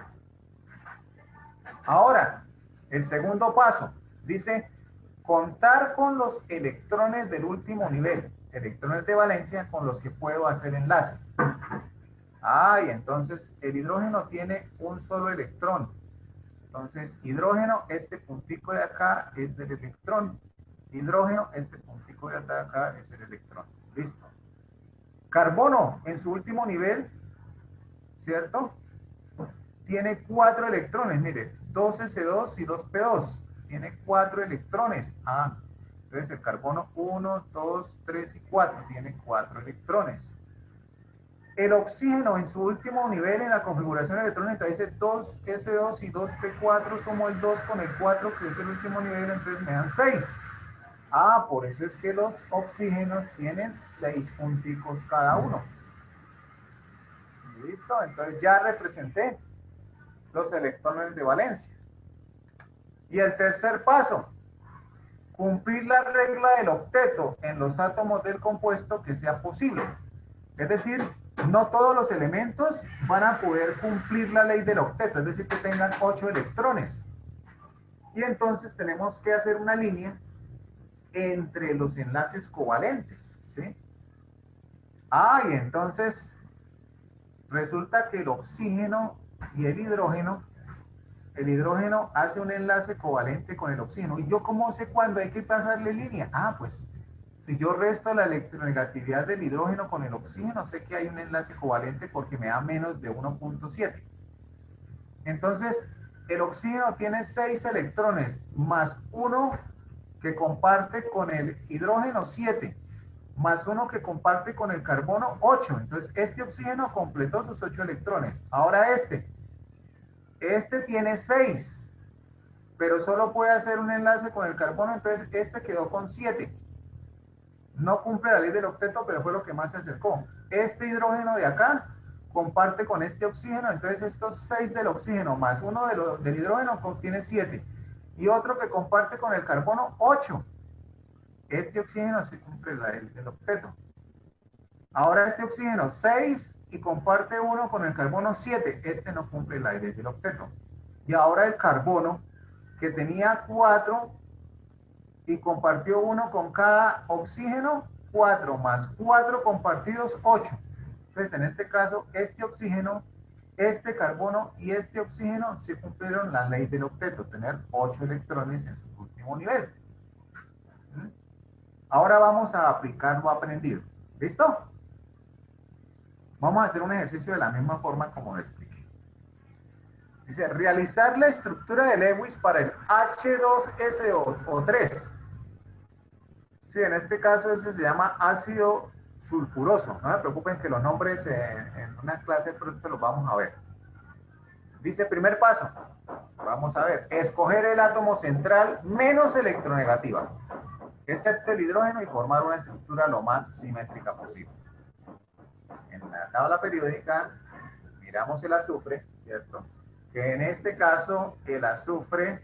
Ahora, el segundo paso. Dice, contar con los electrones del último nivel. Electrones de valencia con los que puedo hacer enlace. Y entonces el hidrógeno tiene un solo electrón. Entonces, hidrógeno, este puntico de acá es del electrón. Hidrógeno, este puntico de acá es el electrón. Listo. Carbono, en su último nivel, ¿cierto? Tiene 4 electrones, mire, 2s2 y 2p2. Tiene 4 electrones. Entonces el carbono 1, 2, 3 y 4 tiene 4 electrones. El oxígeno en su último nivel en la configuración electrónica dice 2s2 y 2p4, sumo el 2 con el 4, que es el último nivel, entonces me dan 6. Por eso es que los oxígenos tienen 6 punticos cada uno. ¿Listo? Entonces ya representé los electrones de valencia. Y el tercer paso, cumplir la regla del octeto en los átomos del compuesto que sea posible. Es decir, no todos los elementos van a poder cumplir la ley del octeto, es decir, que tengan 8 electrones. Y entonces tenemos que hacer una línea entre los enlaces covalentes, ¿sí? Y entonces resulta que el oxígeno y el hidrógeno hace un enlace covalente con el oxígeno. ¿Y yo cómo sé cuándo hay que pasarle línea? Pues si yo resto la electronegatividad del hidrógeno con el oxígeno, sé que hay un enlace covalente porque me da menos de 1.7. Entonces, el oxígeno tiene 6 electrones, más 1 que comparte con el hidrógeno, 7, más 1 que comparte con el carbono, 8. Entonces, este oxígeno completó sus 8 electrones. Ahora este tiene 6, pero solo puede hacer un enlace con el carbono, entonces este quedó con 7. No cumple la ley del octeto, pero fue lo que más se acercó. Este hidrógeno de acá comparte con este oxígeno, entonces estos 6 del oxígeno más 1 del hidrógeno contiene 7. Y otro que comparte con el carbono, 8. Este oxígeno sí cumple la ley del octeto. Ahora este oxígeno 6 y comparte 1 con el carbono 7. Este no cumple la ley del octeto. Y ahora el carbono, que tenía 4 y compartió 1 con cada oxígeno, 4 más 4 compartidos, 8. Entonces, en este caso, este oxígeno, este carbono y este oxígeno sí cumplieron la ley del octeto, tener 8 electrones en su último nivel. Ahora vamos a aplicar lo aprendido. ¿Listo? Vamos a hacer un ejercicio de la misma forma como lo expliqué. Dice, realizar la estructura de Lewis para el H2SO3. Sí, en este caso ese se llama ácido sulfuroso. No se preocupen que los nombres en una clase pronto los vamos a ver. Dice, primer paso. Vamos a ver. Escoger el átomo central menos electronegativa, excepto el hidrógeno, y formar una estructura lo más simétrica posible. En la tabla periódica miramos el azufre, ¿cierto? Que en este caso el azufre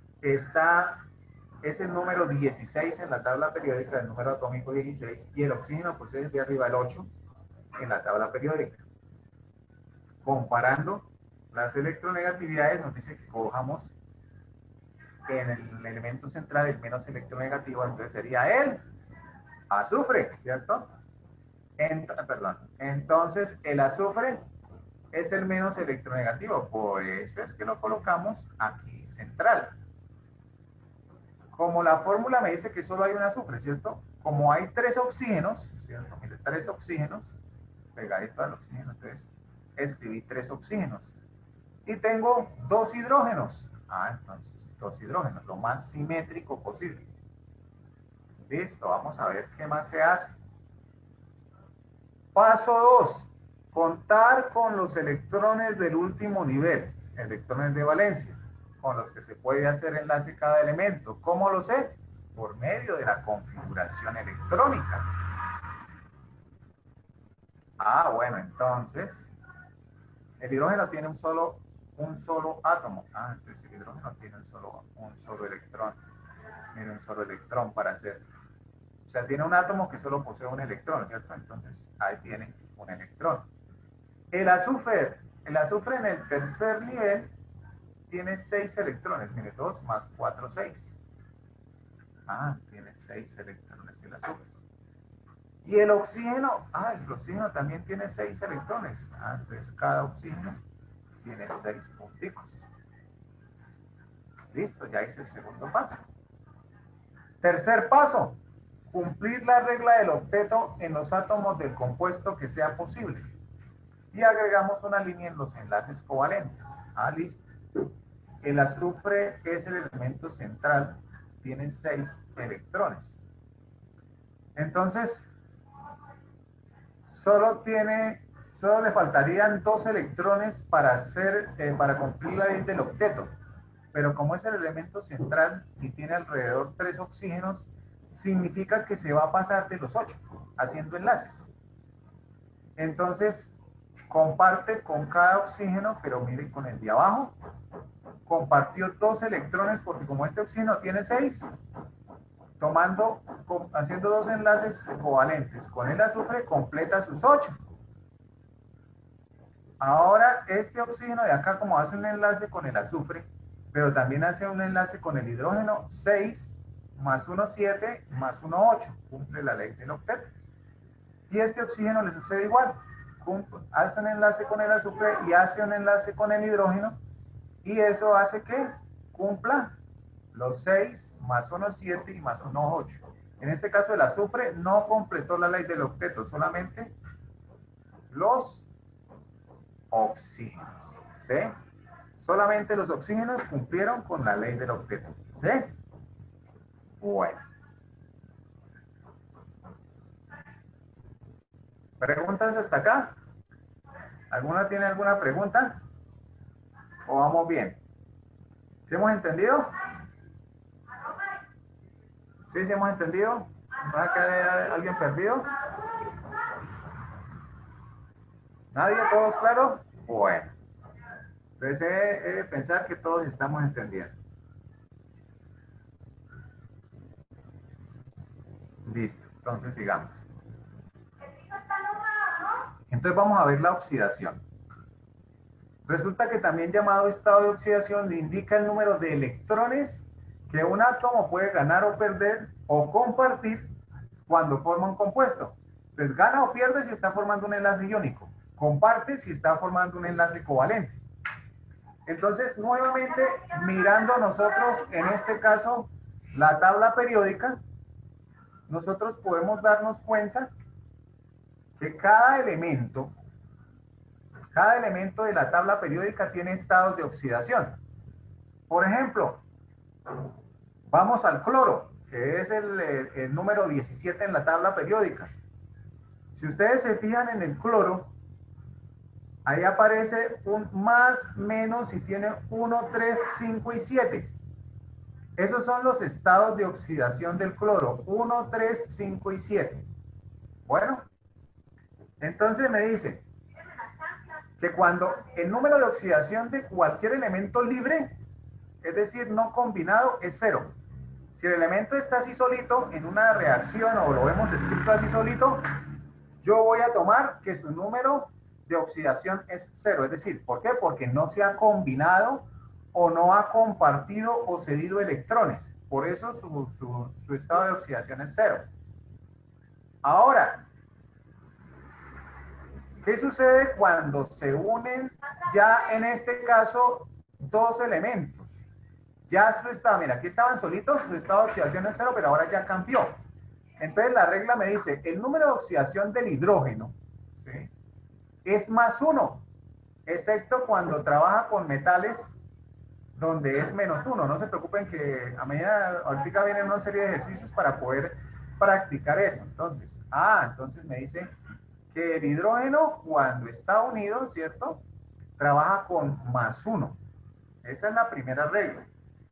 es el número 16 en la tabla periódica, el número atómico 16, y el oxígeno pues es de arriba el 8 en la tabla periódica. Comparando las electronegatividades nos dice que cojamos en el elemento central el menos electronegativo, entonces sería el azufre, ¿cierto? Perdón. Entonces, el azufre es el menos electronegativo, por eso es que lo colocamos aquí central. Como la fórmula me dice que solo hay un azufre, ¿cierto? Como hay 3 oxígenos, ¿cierto? Mire, 3 oxígenos, pegadito al oxígeno, entonces escribí 3 oxígenos. Y tengo 2 hidrógenos. Entonces 2 hidrógenos, lo más simétrico posible. Listo, vamos a ver qué más se hace. Paso 2. Contar con los electrones del último nivel, electrones de valencia, con los que se puede hacer enlace cada elemento. ¿Cómo lo sé? Por medio de la configuración electrónica. Bueno, entonces, el hidrógeno tiene un solo átomo. Entonces el hidrógeno tiene un solo electrón. Mira, un solo electrón para hacer. O sea, tiene un átomo que solo posee un electrón, ¿cierto? Entonces, ahí tiene un electrón. El azufre en el tercer nivel tiene 6 electrones. Mire, 2 más 4, 6. Tiene 6 electrones el azufre. Y el oxígeno, el oxígeno también tiene 6 electrones. Entonces, cada oxígeno tiene 6 punticos. Listo, ya hice el segundo paso. Tercer paso, cumplir la regla del octeto en los átomos del compuesto que sea posible. Y agregamos una línea en los enlaces covalentes. Listo. El azufre es el elemento central, tiene 6 electrones. Entonces, solo le faltarían 2 electrones para cumplir la ley del octeto. Pero como es el elemento central y tiene alrededor 3 oxígenos, significa que se va a pasar de los 8 haciendo enlaces. Entonces, comparte con cada oxígeno, pero miren con el de abajo, compartió 2 electrones porque como este oxígeno tiene 6, haciendo 2 enlaces covalentes con el azufre, completa sus 8. Ahora, este oxígeno de acá, como hace un enlace con el azufre, pero también hace un enlace con el hidrógeno, 6 más 1, 7, más 1, 8. Cumple la ley del octeto. Y este oxígeno le sucede igual. Hace un enlace con el azufre y hace un enlace con el hidrógeno. Y eso hace que cumpla los 6 más 1, 7 y más 1, 8. En este caso, el azufre no completó la ley del octeto, solamente los oxígenos. ¿Sí? Solamente los oxígenos cumplieron con la ley del octeto. ¿Sí? Bueno. ¿Preguntas hasta acá? ¿Alguna tiene alguna pregunta? ¿O vamos bien? ¿Sí hemos entendido? ¿Sí, sí hemos entendido? ¿Va a quedar alguien perdido? ¿Nadie? ¿Todos claros? Bueno. Entonces he de pensar que todos estamos entendiendo. Listo. Entonces sigamos. Entonces vamos a ver la oxidación. Resulta que también llamado estado de oxidación le indica el número de electrones que un átomo puede ganar o perder o compartir cuando forma un compuesto. Entonces gana o pierde si está formando un enlace iónico. Comparte si está formando un enlace covalente. Entonces, nuevamente, mirando nosotros, en este caso, la tabla periódica, nosotros podemos darnos cuenta que cada elemento de la tabla periódica tiene estados de oxidación. Por ejemplo, vamos al cloro, que es el número 17 en la tabla periódica. Si ustedes se fijan en el cloro, ahí aparece un más, menos y tiene 1, 3, 5 y 7. Esos son los estados de oxidación del cloro, 1, 3, 5 y 7. Bueno, entonces me dice que cuando el número de oxidación de cualquier elemento libre, es decir, no combinado, es 0. Si el elemento está así solito en una reacción o lo hemos escrito así solito, yo voy a tomar que su número de oxidación es 0. Es decir, ¿por qué? Porque no se ha combinado o no ha compartido o cedido electrones. Por eso su estado de oxidación es 0. Ahora, ¿qué sucede cuando se unen ya en este caso dos elementos? Ya su estado, mira, aquí estaban solitos, su estado de oxidación es 0, pero ahora ya cambió. Entonces la regla me dice, el número de oxidación del hidrógeno, ¿sí?, es +1, excepto cuando trabaja con metales donde es -1. No se preocupen que a medida, ahorita vienen una serie de ejercicios para poder practicar eso. Entonces me dice que el hidrógeno cuando está unido, ¿cierto?, trabaja con +1. Esa es la primera regla.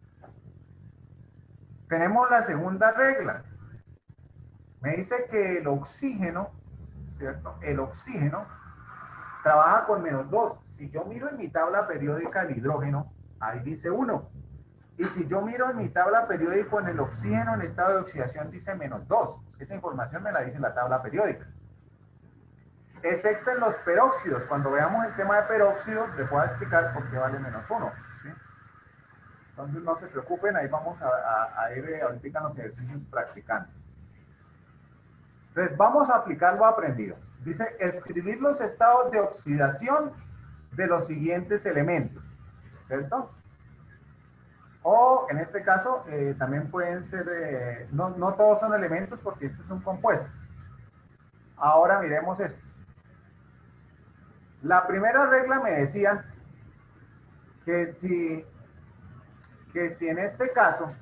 Tenemos la segunda regla. Me dice que el oxígeno, ¿cierto?, el oxígeno trabaja con -2. Si yo miro en mi tabla periódica el hidrógeno, ahí dice 1. Y si yo miro en mi tabla periódica en el oxígeno en estado de oxidación dice -2. Esa información me la dice la tabla periódica. Excepto en los peróxidos. Cuando veamos el tema de peróxidos, les voy a explicar por qué vale -1. ¿Sí? Entonces no se preocupen, ahí vamos a ir ahorita en los ejercicios practicando. Entonces vamos a aplicar lo aprendido. Dice, escribir los estados de oxidación de los siguientes elementos, ¿cierto? O en este caso también pueden ser, no todos son elementos porque este es un compuesto. Ahora miremos esto. La primera regla me decía que si en este caso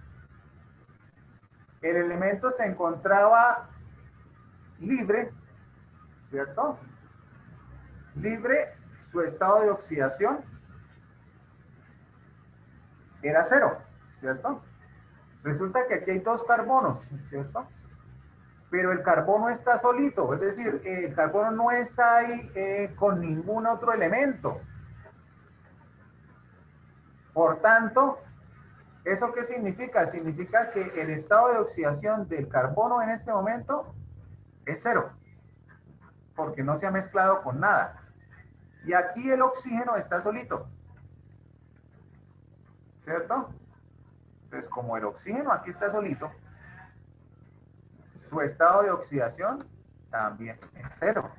el elemento se encontraba libre, ¿cierto? Libre, su estado de oxidación era 0, ¿cierto? Resulta que aquí hay dos carbonos, ¿cierto? Pero el carbono está solito, es decir, el carbono no está ahí con ningún otro elemento. Por tanto, ¿eso qué significa? Significa que el estado de oxidación del carbono en este momento es 0, porque no se ha mezclado con nada. Y aquí el oxígeno está solito, ¿cierto? Entonces, como el oxígeno aquí está solito, su estado de oxidación también es 0.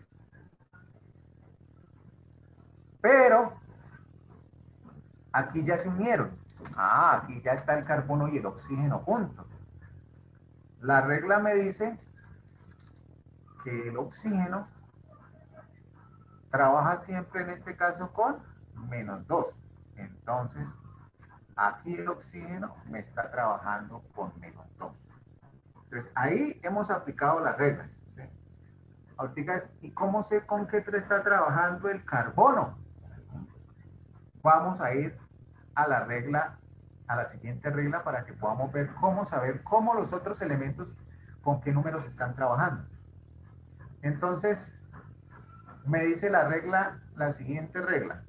Pero aquí ya se unieron. Aquí ya está el carbono y el oxígeno juntos. La regla me dice que el oxígeno trabaja siempre en este caso con -2. Entonces, aquí el oxígeno me está trabajando con -2. Entonces, ahí hemos aplicado las reglas, ¿sí? Ahorita es, ¿y cómo sé con qué está trabajando el carbono? Vamos a ir a la regla, a la siguiente regla para que podamos ver cómo saber cómo los otros elementos con qué números están trabajando. Entonces, me dice la regla, la siguiente regla.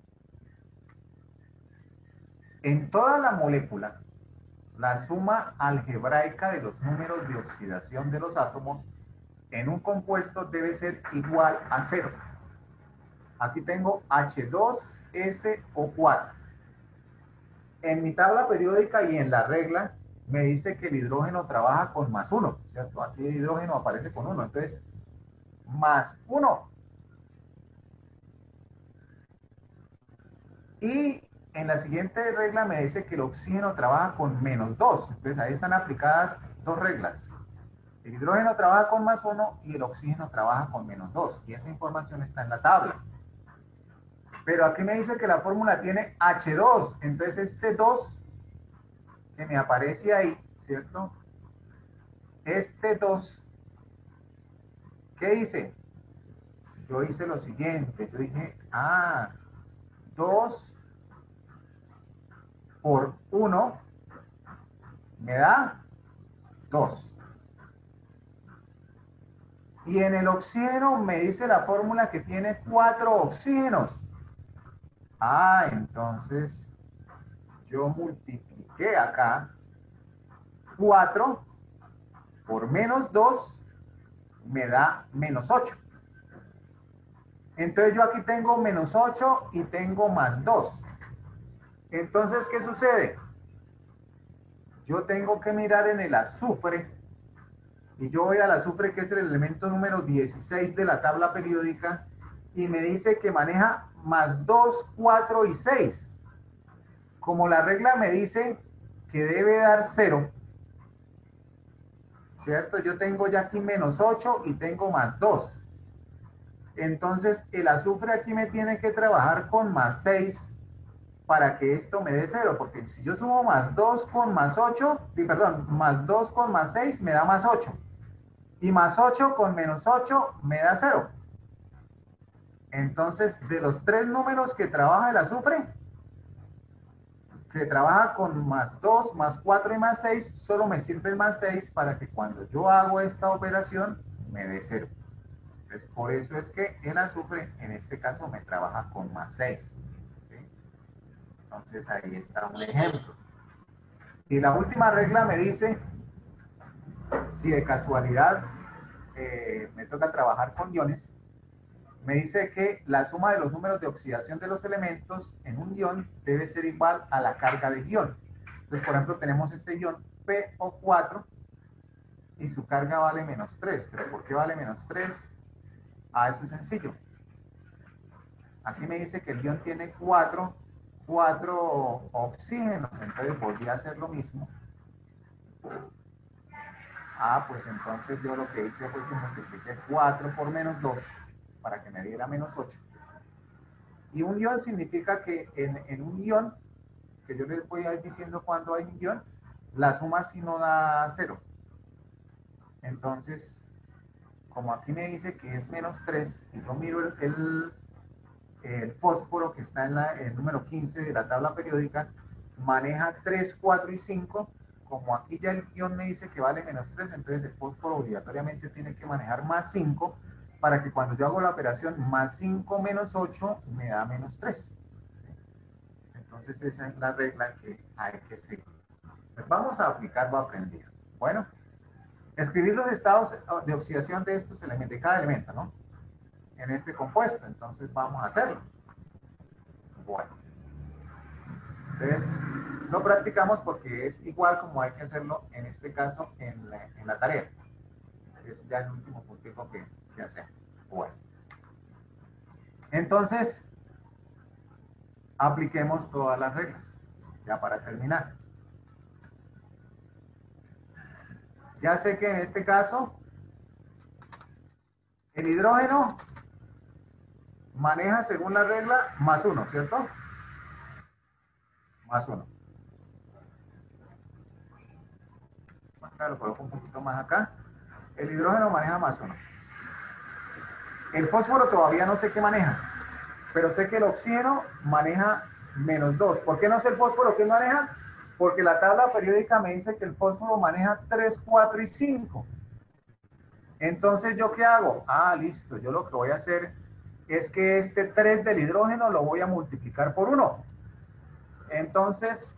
En toda la molécula, la suma algebraica de los números de oxidación de los átomos en un compuesto debe ser igual a 0. Aquí tengo H2SO4. En mi tabla periódica y en la regla me dice que el hidrógeno trabaja con +1, ¿cierto? Aquí el hidrógeno aparece con 1, entonces +1. Y en la siguiente regla me dice que el oxígeno trabaja con -2. Entonces ahí están aplicadas dos reglas. El hidrógeno trabaja con +1 y el oxígeno trabaja con -2. Y esa información está en la tabla. Pero aquí me dice que la fórmula tiene H2. Entonces este 2 que me aparece ahí, ¿cierto? Este 2, ¿qué hice? Yo hice lo siguiente. Yo dije, 2 por 1 me da 2. Y en el oxígeno me dice la fórmula que tiene 4 oxígenos. Entonces yo multipliqué acá 4 por -2 me da -8. Entonces yo aquí tengo -8 y tengo +2. Entonces, ¿qué sucede? Yo tengo que mirar en el azufre, y yo voy al azufre, que es el elemento número 16 de la tabla periódica, y me dice que maneja más 2, 4 y 6. Como la regla me dice que debe dar 0, ¿cierto? Yo tengo ya aquí menos 8 y tengo más 2. Entonces, el azufre aquí me tiene que trabajar con más 6 para que esto me dé 0, porque si yo sumo más 2 con más 8, perdón, más 2 con más 6 me da más 8, y más 8 con menos 8 me da 0. Entonces, de los tres números que trabaja el azufre, que trabaja con más 2, más 4 y más 6, solo me sirve el más 6 para que cuando yo hago esta operación me dé 0. Entonces, por eso es que el azufre, en este caso, me trabaja con más 6. ¿Sí? Entonces, ahí está un ejemplo. Y la última regla me dice, si de casualidad me toca trabajar con iones, me dice que la suma de los números de oxidación de los elementos en un ion debe ser igual a la carga del ion. Entonces, por ejemplo, tenemos este ion PO4 y su carga vale menos 3. ¿Pero por qué vale menos 3? Ah, eso es sencillo. Aquí me dice que el ion tiene 4 oxígenos, entonces volví a hacer lo mismo. Ah, pues entonces yo lo que hice fue que multipliqué 4 por menos 2 para que me diera menos 8. Y un ion significa que en un ion, que yo les voy a ir diciendo cuando hay un ion, la suma sí no da 0. Entonces, como aquí me dice que es menos 3, y yo miro el fósforo que está en el número 15 de la tabla periódica, maneja 3, 4 y 5. Como aquí ya el ion me dice que vale menos 3, entonces el fósforo obligatoriamente tiene que manejar más 5 para que cuando yo hago la operación más 5 menos 8 me da menos 3. Entonces esa es la regla que hay que seguir. Pues vamos a aplicar lo aprendido. Bueno, escribir los estados de oxidación de estos elementos, de cada elemento, ¿no? En este compuesto. Entonces vamos a hacerlo. Bueno. Entonces, lo practicamos porque es igual como hay que hacerlo, en este caso, en la tarea. Es ya el último puntico que hacemos. Bueno. Entonces, apliquemos todas las reglas, ya para terminar. Ya sé que en este caso, el hidrógeno maneja según la regla más 1, ¿cierto? Más 1. Lo coloco un poquito más acá. El hidrógeno maneja más 1. El fósforo todavía no sé qué maneja, pero sé que el oxígeno maneja menos 2. ¿Por qué no sé el fósforo qué maneja? Porque la tabla periódica me dice que el fósforo maneja 3, 4 y 5. Entonces, ¿yo qué hago? Ah, listo. Yo lo que voy a hacer es que este 3 del hidrógeno lo voy a multiplicar por 1. Entonces,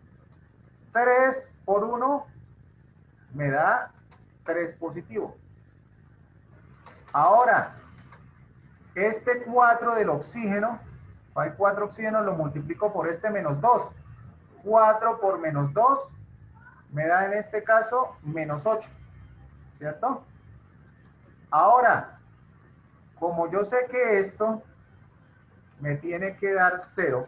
3 por 1 me da 3 positivo. Ahora, este 4 del oxígeno, hay 4 oxígenos, lo multiplico por este menos 2. 4 por menos 2 me da en este caso menos 8, ¿cierto? Ahora, como yo sé que esto me tiene que dar 0,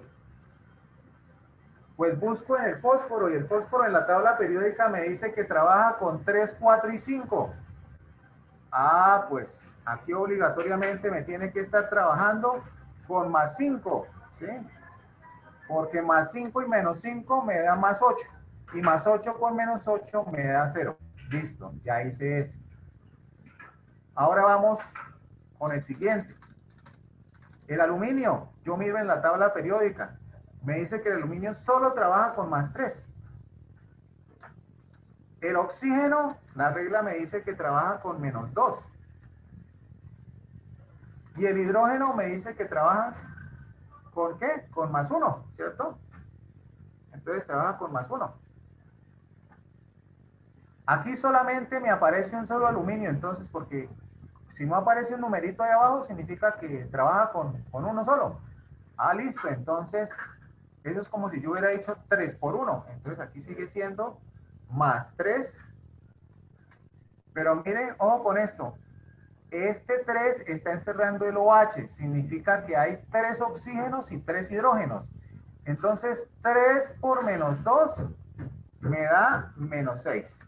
pues busco en el fósforo, y el fósforo en la tabla periódica me dice que trabaja con 3, 4 y 5. Ah, pues aquí obligatoriamente me tiene que estar trabajando con más 5, ¿sí? Porque más 5 y menos 5 me da más 8. Y más 8 con menos 8 me da 0. Listo, ya hice eso. Ahora vamos con el siguiente. El aluminio, yo miro en la tabla periódica. Me dice que el aluminio solo trabaja con más 3. El oxígeno, la regla me dice que trabaja con menos 2. Y el hidrógeno me dice que trabaja ¿con qué? Con más 1, ¿cierto? Entonces trabaja con más 1. Aquí solamente me aparece un solo aluminio, entonces, porque si no aparece un numerito ahí abajo, significa que trabaja con uno solo. Ah, listo. Entonces, Eso es como si yo hubiera dicho 3 por 1. Entonces aquí sigue siendo más 3. Pero miren, ojo con esto. Este 3 está encerrando el OH. Significa que hay 3 oxígenos y 3 hidrógenos. Entonces 3 por menos 2 me da menos 6.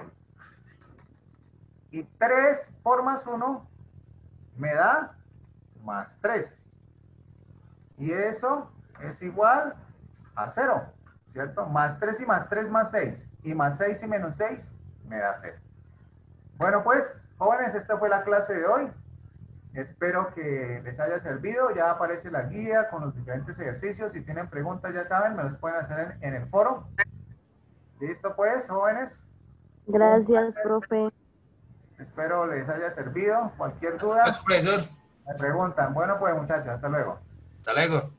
Y 3 por más 1 me da más 3. Y eso es igual a 0, ¿cierto? Más 3 y más 3 más 6. Y más 6 y menos 6 me da 0. Bueno, pues, jóvenes, esta fue la clase de hoy. Espero que les haya servido. Ya aparece la guía con los diferentes ejercicios. Si tienen preguntas, ya saben, me los pueden hacer en el foro. Listo, pues, jóvenes. Gracias, profe. Espero les haya servido. Cualquier Hasta luego, duda, profesor. me preguntan. Bueno, pues, muchachos, hasta luego. Hasta luego.